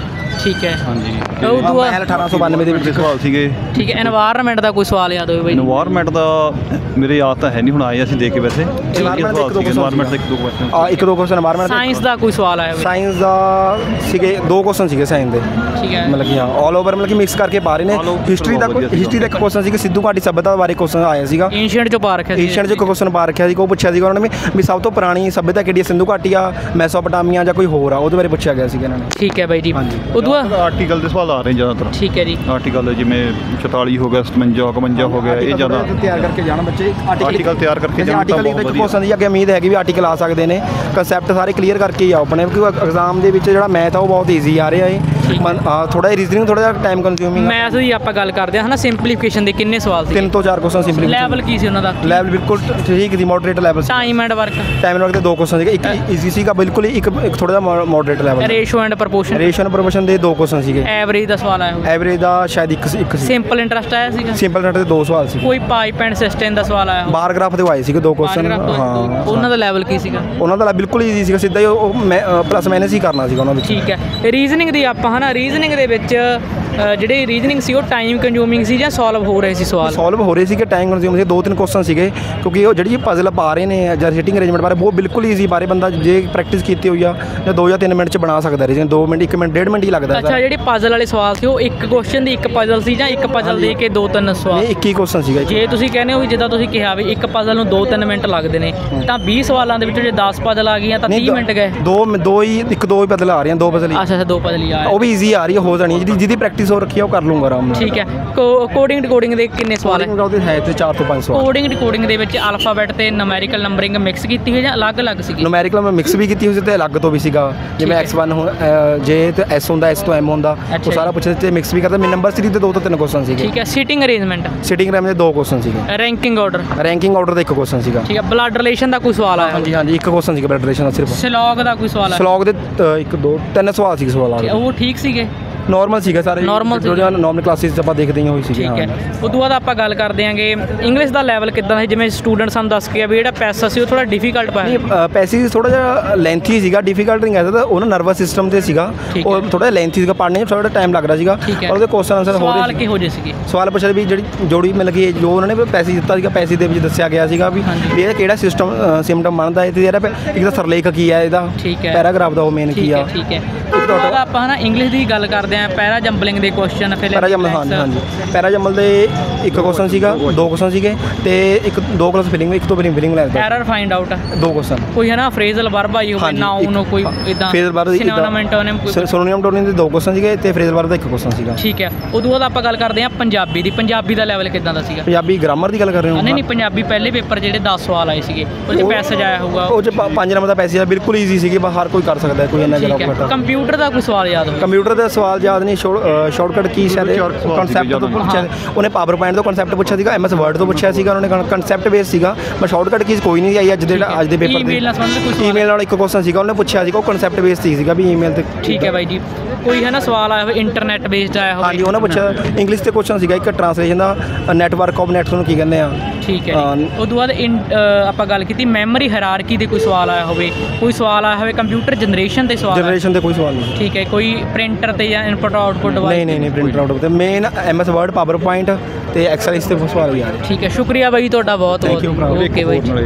ਠੀਕ ਹੈ ਹਾਂਜੀ ਉਹ ਤੋਂ ਬਾਅਦ ਅਠਾਰਾਂ ਸੌ ਬਾਨਵੇਂ ਦੇ ਵਿੱਚ ਸਵਾਲ ਸੀਗੇ। ਠੀਕ ਹੈ এনवायरमेंट ਦਾ ਕੋਈ ਸਵਾਲ ਯਾਦ ਹੋਵੇ ਬਾਈ? ਇਨਵਾਇਰਮੈਂਟ ਦਾ ਮੇਰੇ ਯਾਦ ਤਾਂ ਹੈ ਨਹੀਂ, ਹੁਣ ਆਏ ਅਸੀਂ ਦੇਖ ਕੇ ਵੈਸੇ ਇਨਵਾਇਰਮੈਂਟ ਦੇ ਇੱਕ ਦੋ ਕੁਐਸਚਨ ਆ ਇੱਕ ਦੋ ਕੁਐਸਚਨ এনवायरमेंट ਸਾਇੰਸ ਦਾ ਕੋਈ ਸਵਾਲ ਆਇਆ ਹੋਵੇ? ਸਾਇੰਸ ਦਾ ਸੀਗੇ ਦੋ ਕੁਐਸਚਨ ਸੀਗੇ ਸਾਇੰਸ ਦੇ, ਠੀਕ ਹੈ ਮਤਲਬ ਕਿ ਹਾਂ ਆਲ ਓਵਰ ਮਤਲਬ ਕਿ ਮਿਕਸ ਕਰਕੇ ਪਾ ਰਹੇ ਨੇ। All over ਹਿਸਟਰੀ ਦਾ ਵਧੀਆ ਸੀਗਾ। ਹਿਸਟਰੀ ਦਾ ਇੱਕ ਕੁਐਸਚਨ ਸੀਗਾ, ਸਿੱਧੂ ਘਾਟੀ ਸੱਭਿਅਤਾ ਬਾਰੇ ਕੁਐਸਚਨ ਆਇਆ ਸੀਗਾ। ਏਸ਼ੀਅੰਟ ਚੋਂ ਪਾ ਰੱਖਿਆ ਸੀ ਏਸ਼ੀਅਨ 'ਚ ਇੱਕ ਕੁਐਸਚਨ ਪਾ ਰੱਖਿਆ ਸੀ, ਉਹ ਪੁੱਛਿਆ ਸੀਗਾ ਉਹਨਾਂ ਨੇ ਵੀ- ਵੀ ਸਭ ਤੋਂ ਪੁਰਾਣੀ ਸੱਭਿਅਤਾ ਕਿਹੜੀ ਹੈ, ਸਿੰਧੂ ਘਾਟੀ ਆ, ਮੈਸੋਪੋਟਾਮੀਆ ਜਾਂ ਕੋਈ ਹੋਰ ਆ, ਉਹਦੇ ਬਾਰੇ ਪੁੱਛਿਆ ਗਿਆ ਸੀਗਾ ਇਹਨਾਂ ਨੇ। ਠੀਕ ਹੈ ਬਾਈ ਜੀ। ਹਾਂਜੀ। ਉਦੋਂ ਬਾਅਦ ਆਰਟੀਕਲ ਦੇ ਸਵਾਲ ਆ ਰਹੇ ਜ਼ਿਆਦਾਤਰ। ਠੀਕ ਹੈ ਜੀ। ਆਰਟੀਕਲ ਜਿਵੇਂ ਚੁਤਾਲੀ ਹੋ ਗਿਆ, ਸਤਵੰਜਾ ਇਕਵੰਜਾ ਹੋ ਗਿਆ, ਇਹ ਜ਼ਿਆਦਾ ਤਿਆਰ ਕਰਕੇ ਜਾਣ ਬੱਚੇ ਆਰਟੀਕਲ ਤਿਆਰ ਕਰਕੇ ਜਾਣ ਤਾਂ ਆਰਟੀਕਲ ਬਹੁਤ ਵਿੱਚ ਵਧੀਆ। ਕੁਐਸਚਨ ਦੀ ਅੱਗੇ ਉਮੀਦ ਹੈਗੀ ਵੀ ਆਰਟੀਕਲ ਆ ਸਕਦੇ ਨੇ, ਕਨਸੈਪਟ ਸਾਰੇ ਕਲੀਅਰ ਕਰਕੇ ਹੀ ਆਓ ਆਪਣੇ, ਕਿਉਂਕਿ ਐਗਜ਼ਾਮ ਦੇ ਵਿੱਚ ਜਿਹੜਾ ਮੈਥ ਆ ਉਹ ਬਹੁਤ ਈਜ਼ੀ ਆ ਰਿਹਾ ਹੈ। ਥੋੜਾ ਜਿਹਾ ਰੀਜ਼ਨਿੰਗ ਥੋੜਾ ਜਿਹਾ ਟਾਈਮ ਕੰਜ਼ਿਊਮਿੰਗ। ਮੈਥ ਦੀ ਆਪਾਂ ਗੱਲ ਕਰਦੇ ਹਾਂ ਹਨਾ, ਸਿੰਪਲੀਫਿਕੇਸ਼ਨ ਦੇ ਕਿੰਨੇ ਸਵਾਲ ਸੀ? ਤਿੰਨ ਤੋਂ ਚਾਰ ਕੁਐਸਚਨ ਸਿੰਪਲੀ। ਲੈਵਲ ਕੀ ਸੀ ਉਹਨਾਂ ਦਾ? ਲੈਵਲ ਬਿਲਕੁਲ ਠੀਕ ਸੀ, ਮੋਡਰੇਟ ਲੈਵਲ ਸੀ। Time and work? ਟਾਈਮ ਲੱਗ ਦੇ ਦੋ ਕੁਐਸਚਨ ਸੀਗੇ, ਇੱਕ ਈਜ਼ੀ ਸੀਗਾ ਬਿਲਕੁਲ ਹੀ, ਇੱਕ ਇੱਕ ਥੋੜਾ ਜਿਹਾ moderate level. Ratio and proportion? Ratio and proportion ਦੇ ਦੋ ਕੁਐਸਚਨ ਸੀਗੇ। ਐਵਰੇਜ ਦਾ ਸਵਾਲ ਆਇਆ ਹੋਵੇ? ਐਵਰੇਜ ਦਾ ਸ਼ਾਇਦ ਇੱਕ ਸੀ ਇੱਕ ਸੀ। ਸਿੰਪਲ ਇੰਟਰਸਟ ਆਇਆ ਸੀਗਾ? ਸਿੰਪਲ ਨੈਟ ਦੇ ਦੋ ਸਵਾਲ ਸੀ। ਕੋਈ ਪਾਈਪ ਐਂਡ ਸਿਸਟਮ ਦਾ ਸਵਾਲ ਆਇਆ ਹੋਵੇ? ਬਾਰ ਗ੍ਰਾਫ ਦੇ ਆਏ ਸੀਗੇ ਦੋ ਕੁਐਸਚਨ। Paragraph ਤੋਂ- ਹਾਂ ਉਹਨਾਂ ਦਾ ਲੈਵਲ ਕੀ ਸੀਗਾ? ਉਹਨਾਂ ਦਾ ਬਿਲਕੁਲ ਈਜ਼ੀ ਸੀਗਾ, ਸਿੱਧਾ ਹੀ ਉਹ ਪਲੱਸ ਮਾਈਨਸ ਹੀ ਕਰਨਾ ਸੀਗਾ ਉਹਨਾਂ ਵਿੱਚ। ਠੀਕ ਹੈ। ਰੀਜ਼ਨਿੰਗ ਦੀ ਆਪਾਂ ਹਨਾ, ਰੀਜ਼ਨਿੰਗ ਦੇ ਵਿੱਚ ਅ, ਜਿਹੜੇ ਰੀਜ਼ਨਿੰਗ ਸੀ ਉਹ ਟਾਈਮ ਕੰਜ਼ਿਊਮਿੰਗ ਸੀ ਜਾਂ ਸੋਲਵ ਹੋ ਰਹੇ ਸੀ ਸਵਾਲ? ਸੋਲਵ ਹੋ ਰਹੇ ਸੀਗੇ, ਟਾਈਮ ਕੰਜ਼ਿਊਮ ਸੀ। ਦੋ ਤਿੰਨ ਕੁਐਸਚਨ ਸੀਗੇ, ਕਿਉਂਕਿ ਉਹ ਜਿਹੜੀ ਪਜ਼ਲ ਪਾ ਰਹੇ ਨੇ ਜਾਂ ਸਿਟਿੰਗ ਅਰੇਂਜਮੈਂਟ ਬਾਰੇ ਉਹ ਬਿਲਕੁਲ ਈਜ਼ੀ ਬਾਰੇ ਬੰਦਾ ਜੇ ਪ੍ਰੈਕਟਿਸ ਕੀਤੀ ਹੋਈ ਆ ਜਾਂ ਦੋ ਜਾਂ ਤਿੰਨ ਮਿੰਟ ਚ ਬਣਾ ਸਕਦਾ ਰੀਜ਼ਨ। ਦੋ ਮਿੰਟ ਇੱਕ ਮਿੰਟ ਡੇਢ ਮਿੰਟ ਹੀ ਲੱਗਦਾ। ਅੱਛਾ, ਜਿਹੜੀ ਪਜ਼ਲ ਵਾਲੇ ਸਵਾਲ ਸੀ ਉਹ ਇੱਕ ਕੁਐਸਚਨ ਦੀ ਇੱਕ ਪਜ਼ਲ ਸੀ ਜਾਂ ਇੱਕ ਪਜ਼ਲ ਦੇ ਕੇ ਦੋ ਤਿੰਨ ਸਵਾਲ? ਨਹੀਂ, ਇੱਕ ਹੀ ਕੁਐਸਚਨ ਸੀਗਾ। ਜੇ ਤੁਸੀਂ ਕਹਿੰਦੇ ਹੋ ਵੀ ਜਿੱਦਾਂ ਤੁਸੀਂ ਕਿਹਾ ਵੀ ਇੱਕ ਪਜ਼ਲ ਨੂੰ ਦੋ ਤਿੰਨ ਮਿੰਟ ਲੱਗਦੇ ਨੇ, ਤਾਂ ਵੀਹ ਸਵਾਲਾਂ ਦੇ ਵਿੱਚੋਂ ਜੇ ਦਸ ਪਜ਼ਲ ਆ ਗਈਆਂ ਤਾਂ ਤੀਹ ਮਿੰਟ ਗਏ। ਦੋ ਦੋ ਹੀ ਇੱਕ ਦੋ ਹੀ ਬਦਲ ਆ ਰਹੀਆਂ, ਦੋ ਬਦਲ ਹੀ। ਅੱਛਾ ਅੱਛਾ, ਦੋ ਪਜ਼ਲ ਹੀ ਆ ਉਹ ਵੀ ਈਜ਼ੀ ਆ ਰਹੀ ਹੈ, ਹੋ ਜਾਣੀ ਹੈ। ਜਿਹਦੀ ਜਿਹਦੀ ਪ੍ਰੈਕਟਿਸ ਹੋ ਰੱਖੀ ਹੈ ਉਹ ਕਰ ਲੂੰਗਾ ਆਰਾਮ ਨਾਲ। ਠੀਕ ਹੈ। ਕੋਡਿੰਗ ਡਿਕੋਡਿੰਗ ਦੇ ਕਿੰਨੇ ਸਵਾਲ ਹੈ? ਉਹਦੇ ਹੈ ਤੇ ਚਾਰ ਤੋਂ ਪੰਜ ਸਵਾਲ। ਕੋਡਿੰਗ ਡਿਕੋਡਿੰਗ ਦੇ ਵਿੱਚ ਅਲਫਾਬੈਟ ਤੇ ਨੂਮੈਰੀਕਲ ਨੰਬਰਿੰਗ ਮਿਕਸ ਕੀਤੀ ਹੋਈ ਜਾਂ ਅਲੱਗ-ਅਲੱਗ ਸੀਗੀ? ਨੂਮੈਰੀਕਲ ਮੈਂ ਮਿਕਸ ਵੀ ਕੀਤੀ ਹੋਈ ਸੀ ਤੇ ਅਲੱਗ ਤੋਂ ਵੀ ਸੀਗਾ, ਜਿਵੇਂ ਐਕਸ ਵਨ ਜੇ ਤੇ ਐਸ ਹੁੰਦਾ, ਐਸ ਤੋਂ ਐਮ ਹੁੰਦਾ, ਅੱਛਾ ਉਹ ਸਾਰਾ ਪੁੱਛਦੇ ਤੇ ਮਿਕਸ ਵੀ ਕਰਦਾ। ਮੈਂ ਨੰਬਰ ਸੀਰੀਜ਼ ਦੇ ਦੋ ਤੋਂ ਤਿੰਨ ਕੁਐਸਚਨ ਸੀਗੇ। ਠੀਕ ਹੈ। Seating arrangement? ਸਿਟਿੰਗ ਰੈਮ ਦੇ ਦੋ ਕੁਐਸਚਨ ਸੀਗੇ। Ranking order? ਰੈਂਕਿੰਗ ਆਰਡਰ ਦਾ ਇੱਕ ਕੁਐਸਚਨ ਸੀਗਾ। ਠੀਕ ਹੈ। ਬਲੱਡ ਰਿਲੇਸ਼ਨ ਦਾ ਕੋਈ ਸਵਾਲ ਆਇਆ? ਹਾਂਜੀ ਹਾਂਜੀ, ਇੱਕ ਕੁਐਸਚਨ ਸੀਗਾ ਬਲੱਡ ਰਿਲੇਸ਼ਨ ਦਾ ਸਿਰਫ। ਸਲੌਗ ਦਾ ਕੋਈ ਸਵਾਲ ਆਇਆ? ਸਲੌਗ ਦੇ ਅ, ਇੱਕ ਦੋ ਤਿੰਨ ਸਵਾਲ ਸੀ ਸਵਾਲ ਆ। ਉਹ ਠੀਕ ਸੀਗੇ? ਨਾਰਮਲ ਸੀਗਾ ਸਾਰੇ, Normal ਜੋ ਜੋ ਨਾਰਮਲ ਕਲਾਸਿਸ ਆਪਾਂ ਦੇਖਦੇ ਹਾਂ ਹੋਈ ਸੀਗੀ। ਠੀਕ ਹੈ। ਉਦੋਂ ਬਾਅਦ ਆਪਾਂ ਗੱਲ ਕਰਦੇ ਆਂਗੇ ਇੰਗਲਿਸ਼ ਦਾ ਲੈਵਲ ਕਿੱਦਾਂ ਹੈ? ਜਿਵੇਂ ਸਟੂਡੈਂਟ ਸਾਨੂੰ ਦੱਸ ਕੇ ਆ ਵੀ ਜਿਹੜਾ ਪੈਸਾ ਸੀ ਉਹ ਥੋੜਾ ਡਿਫਿਕਲਟ ਪਾਇਆ। ਪੈਸੇਜ ਥੋੜਾ ਜਿਹਾ ਲੈਂਥੀ ਸੀਗਾ, ਡਿਫਿਕਲਟ ਨਹੀਂ ਕਹਿੰਦਾ, ਉਹ ਨਾ ਨਰਵਸ ਸਿਸਟਮ ਤੇ ਸੀਗਾ, ਠੀਕ ਉਹ ਹੈ। ਥੋੜਾ ਲੈਂਥੀ ਸੀਗਾ, ਪੜ੍ਹਨੇ 'ਚ ਥੋੜਾ ਟਾਈਮ ਲੱਗ ਰਿਹਾ ਸੀਗਾ। ਠੀਕ ਹੈ। ਉਹਦੇ ਕੁਐਸਚਨ ਆਨਸਰ ਹੋ ਰਹੇ ਸਵਾਲ ਸੀ। ਕਿਹੋ ਜਿਹੇ ਸੀਗੇ? ਸਵਾਲ ਪੁੱਛਿਆ ਵੀ ਜਿਹੜੀ ਜੋੜੀ ਮਿਲ ਗਈ, ਜੋ ਉਹਨਾਂ ਨੇ ਪੈਸੇ ਦਿੱਤਾ ਸੀਗਾ, ਪੈਸੇ ਦੇ ਵਿੱਚ ਦੱਸਿਆ ਗਿਆ ਸੀਗਾ ਵੀ ਹਾਂਜੀ। ਵੀ ਇਹ ਕਿਹੜਾ ਸਿਸਟਮ ਸਿਮਟਮ ਬਣਦਾ ਹੈ ਤੇ ਇਹਦਾ ਇੱਕ ਤਾਂ ਸਰਲੇਖ ਕੀ ਹੈ, ਇਹਦਾ ਠੀਕ ਹੈ। ਪੈਰਾਗ੍ਰਾਫ ਦਾ ਉਹ ਮੇਨ ਕੀ ਠੀਕ ਆ। ਹੈ ਠੀਕ ਹੈ। ਉਸ ਤੋਂ ਬਾਅਦ ਆਪਾਂ ਹਨਾ ਇੰਗਲਿਸ਼ ਦੀ ਗੱਲ ਕਰਦੇ ਆਂ, ਪੈਰਾ ਜੰਬਲਿੰਗ ਦੇ ਕੁਐਸਚਨ, ਫਿਰ ਪੈਰਾਜੰਬਲ, ਹਾਂਜੀ ਹਾਂਜੀ, ਪੈਰਾਜੰਬਲ ਦੇ ਇੱਕ ਕੁਐਸਚਨ ਸੀਗਾ, ਦੋ ਕੁਐਸਚਨ ਸੀਗੇ ਤੇ ਇੱਕ ਦੋ ਕਲਾਸ ਫਿਲਿੰਗ, ਇੱਕ ਤੋਂ ਫਿਲਿੰਗ ਫਿਲਿੰਗ ਲੈ ਐਰਰ ਫਾਈਂਡ ਆਊਟ, ਦੋ ਕੁਐਸਚਨ। ਕੋਈ ਹੈ ਨਾ ਫਰੇਜ਼ਲ ਵਰਬ ਆਈ ਹੋਵੇ, ਨਾਉਨ ਕੋਈ ਇਦਾਂ ਫਰੇਜ਼ਲ ਵਰਬ ਸਿਨੋਨਿਮ ਐਂਟੋਨਿਮ ਕੋਈ। ਸਿਨੋਨਿਮ ਟੋਨਿਮ ਦੇ ਦੋ ਕੁਐਸਚਨ ਸੀਗੇ ਤੇ ਫਰੇਜ਼ਲ ਵਰਬ ਦਾ ਇੱਕ ਕੁਐਸਚਨ ਸੀਗਾ। ਠੀਕ ਹੈ। ਉਦੋਂ ਬਾਅਦ ਆਪਾਂ ਗੱਲ ਕਰਦੇ ਆਂ ਪੰਜਾਬੀ ਦੀ। ਪੰਜਾਬੀ ਦਾ ਲੈਵਲ ਕਿਦਾਂ ਦਾ ਸੀਗਾ? ਪੰਜਾਬੀ ਗ੍ਰਾਮਰ ਦੀ ਗੱਲ ਕਰ ਰਹੇ ਹੋ? ਨਹੀਂ ਨਹੀਂ, ਪੰਜਾਬੀ ਪਹਿਲੇ ਪੇਪਰ ਜਿਹੜੇ ਦਸ ਸਵਾਲ ਆਏ ਸੀਗੇ ਉਹ 'ਚ ਪੈਸੇਜ ਆਇਆ ਹੋਊਗਾ? ਉਹ 'ਚ ਪ- ਪੰਜ ਨੰਬਰ ਦਾ ਪੈਸੇਜ ਆ, ਬਿਲਕੁਲ ਈਜ਼ੀ ਸੀਗੇ, ਬਸ ਹਰ ਕੋਈ ਕਰ ਸਕਦਾ, ਕੋਈ ਇੰਨਾ ਠੀਕ ਜ਼ਿਆਦਾ ਹੈ। ਕੰਪਿਊਟਰ ਦਾ ਕੋਈ ਸਵਾਲ ਯਾਦ ਹੋਵੇ? ਕੰਪਿਊਟਰ ਦਾ ਸਵਾਲ ਯਾਦ ਨਹੀਂ, ਸ਼ਾਰਟਕਟ ਕੀ ਸ਼ਾਇਦ ਕਨਸੈਪਟ ਤੋਂ ਪੁੱਛਿਆ, ਉਹਨੇ ਪਾਵਰ ਪੁਆਇੰਟ ਤੋਂ ਕਨਸੈਪਟ ਪੁੱਛਿਆ ਸੀਗਾ, ਐਮ ਐਸ ਵਰਡ ਤੋਂ ਪੁੱਛਿਆ ਸੀਗਾ, ਉਹਨਾਂ ਨੇ ਕਨਸੈਪਟ ਬੇਸ ਸੀਗਾ, ਬਸ ਸ਼ਾਰਟਕਟ ਕੀ ਕੋਈ ਨਹੀਂ ਆਈ ਅੱਜ ਦੇ ਅੱਜ ਦੇ ਪੇਪਰ ਦੇ। ਈਮੇਲ ਨਾਲ ਸੰਬੰਧਿਤ ਕੋਈ ਸਵਾਲ? ਈਮੇਲ ਨਾਲ ਇੱਕ ਕੁਐਸਚਨ ਸੀਗਾ, ਉਹਨੇ ਪੁੱਛਿਆ ਸੀਗਾ, ਉਹ ਕਨਸੈਪਟ ਬੇਸ ਸੀਗਾ ਵੀ ਈਮੇਲ ਤੇ। ਠੀਕ ਹੈ ਬਾਈ ਜੀ। ਕੋਈ ਹੈ ਨਾ ਸਵਾਲ ਆਇਆ ਹੋਵੇ ਇੰਟਰਨੈਟ ਬੇਸਡ ਆਇਆ ਹੋਵੇ? ਹਾਂਜੀ, ਉਹਨੇ ਪੁੱਛਿਆ ਇੰਗਲਿਸ਼ ਤੇ ਕੁਐਸਚਨ ਸੀਗਾ ਇੱਕ ਟ੍ਰਾਂਸਲੇਸ਼ਨ ਦਾ, ਨੈਟਵਰਕ ਆਫ ਨੈਟਸ ਨੂੰ ਕੀ ਕਹਿੰਦੇ ਆ। ਠੀਕ ਹੈ ਹਾਂ। ਜੀ। ਉਦੋਂ ਬਾਅਦ ਇਨ ਅ, ਆਪਾਂ ਗੱਲ ਕੀਤੀ ਮੈਮਰੀ ਹਾਇਰਾਰਕੀ ਦੇ ਕੋਈ ਸਵਾਲ ਆਇਆ ਹੋਵੇ? ਕੋਈ ਸਵਾਲ ਆਇਆ ਹੋਵੇ ਕੰਪਿਊਟਰ ਜਨਰੇਸ਼ਨ ਤੇ ਸਵਾਲ ਆਇਆ? ਜਨਰੇਸ਼ਨ ਤੇ ਕੋਈ ਸਵਾਲ ਨਹੀਂ। ਠੀਕ ਹੈ। ਕੋਈ ਪ੍ਰਿੰਟਰ ਤੇ ਜਾਂ ਇਨਪੁਟ ਆਊਟਪੁੱਟ ਵਾਲਾ? ਨਹੀਂ ਨਹੀਂ ਨਹੀਂ, ਪ੍ਰਿੰਟਰ ਆਊਟ ਤੇ main M S Word, PowerPoint ਤੇ ਐਕਸਲ, ਇਸ ਤੇ ਸਵਾਲ ਹੀ ਆ ਰਹੇ। ਠੀਕ ਹੈ। ਸ਼ੁਕਰੀਆ ਬਾਈ ਤੁਹਾਡਾ ਬਹੁਤ Thank you, ਬਹੁਤ। ਭਰਾ। ਓਕੇ ਬਾਈ ਜੀ।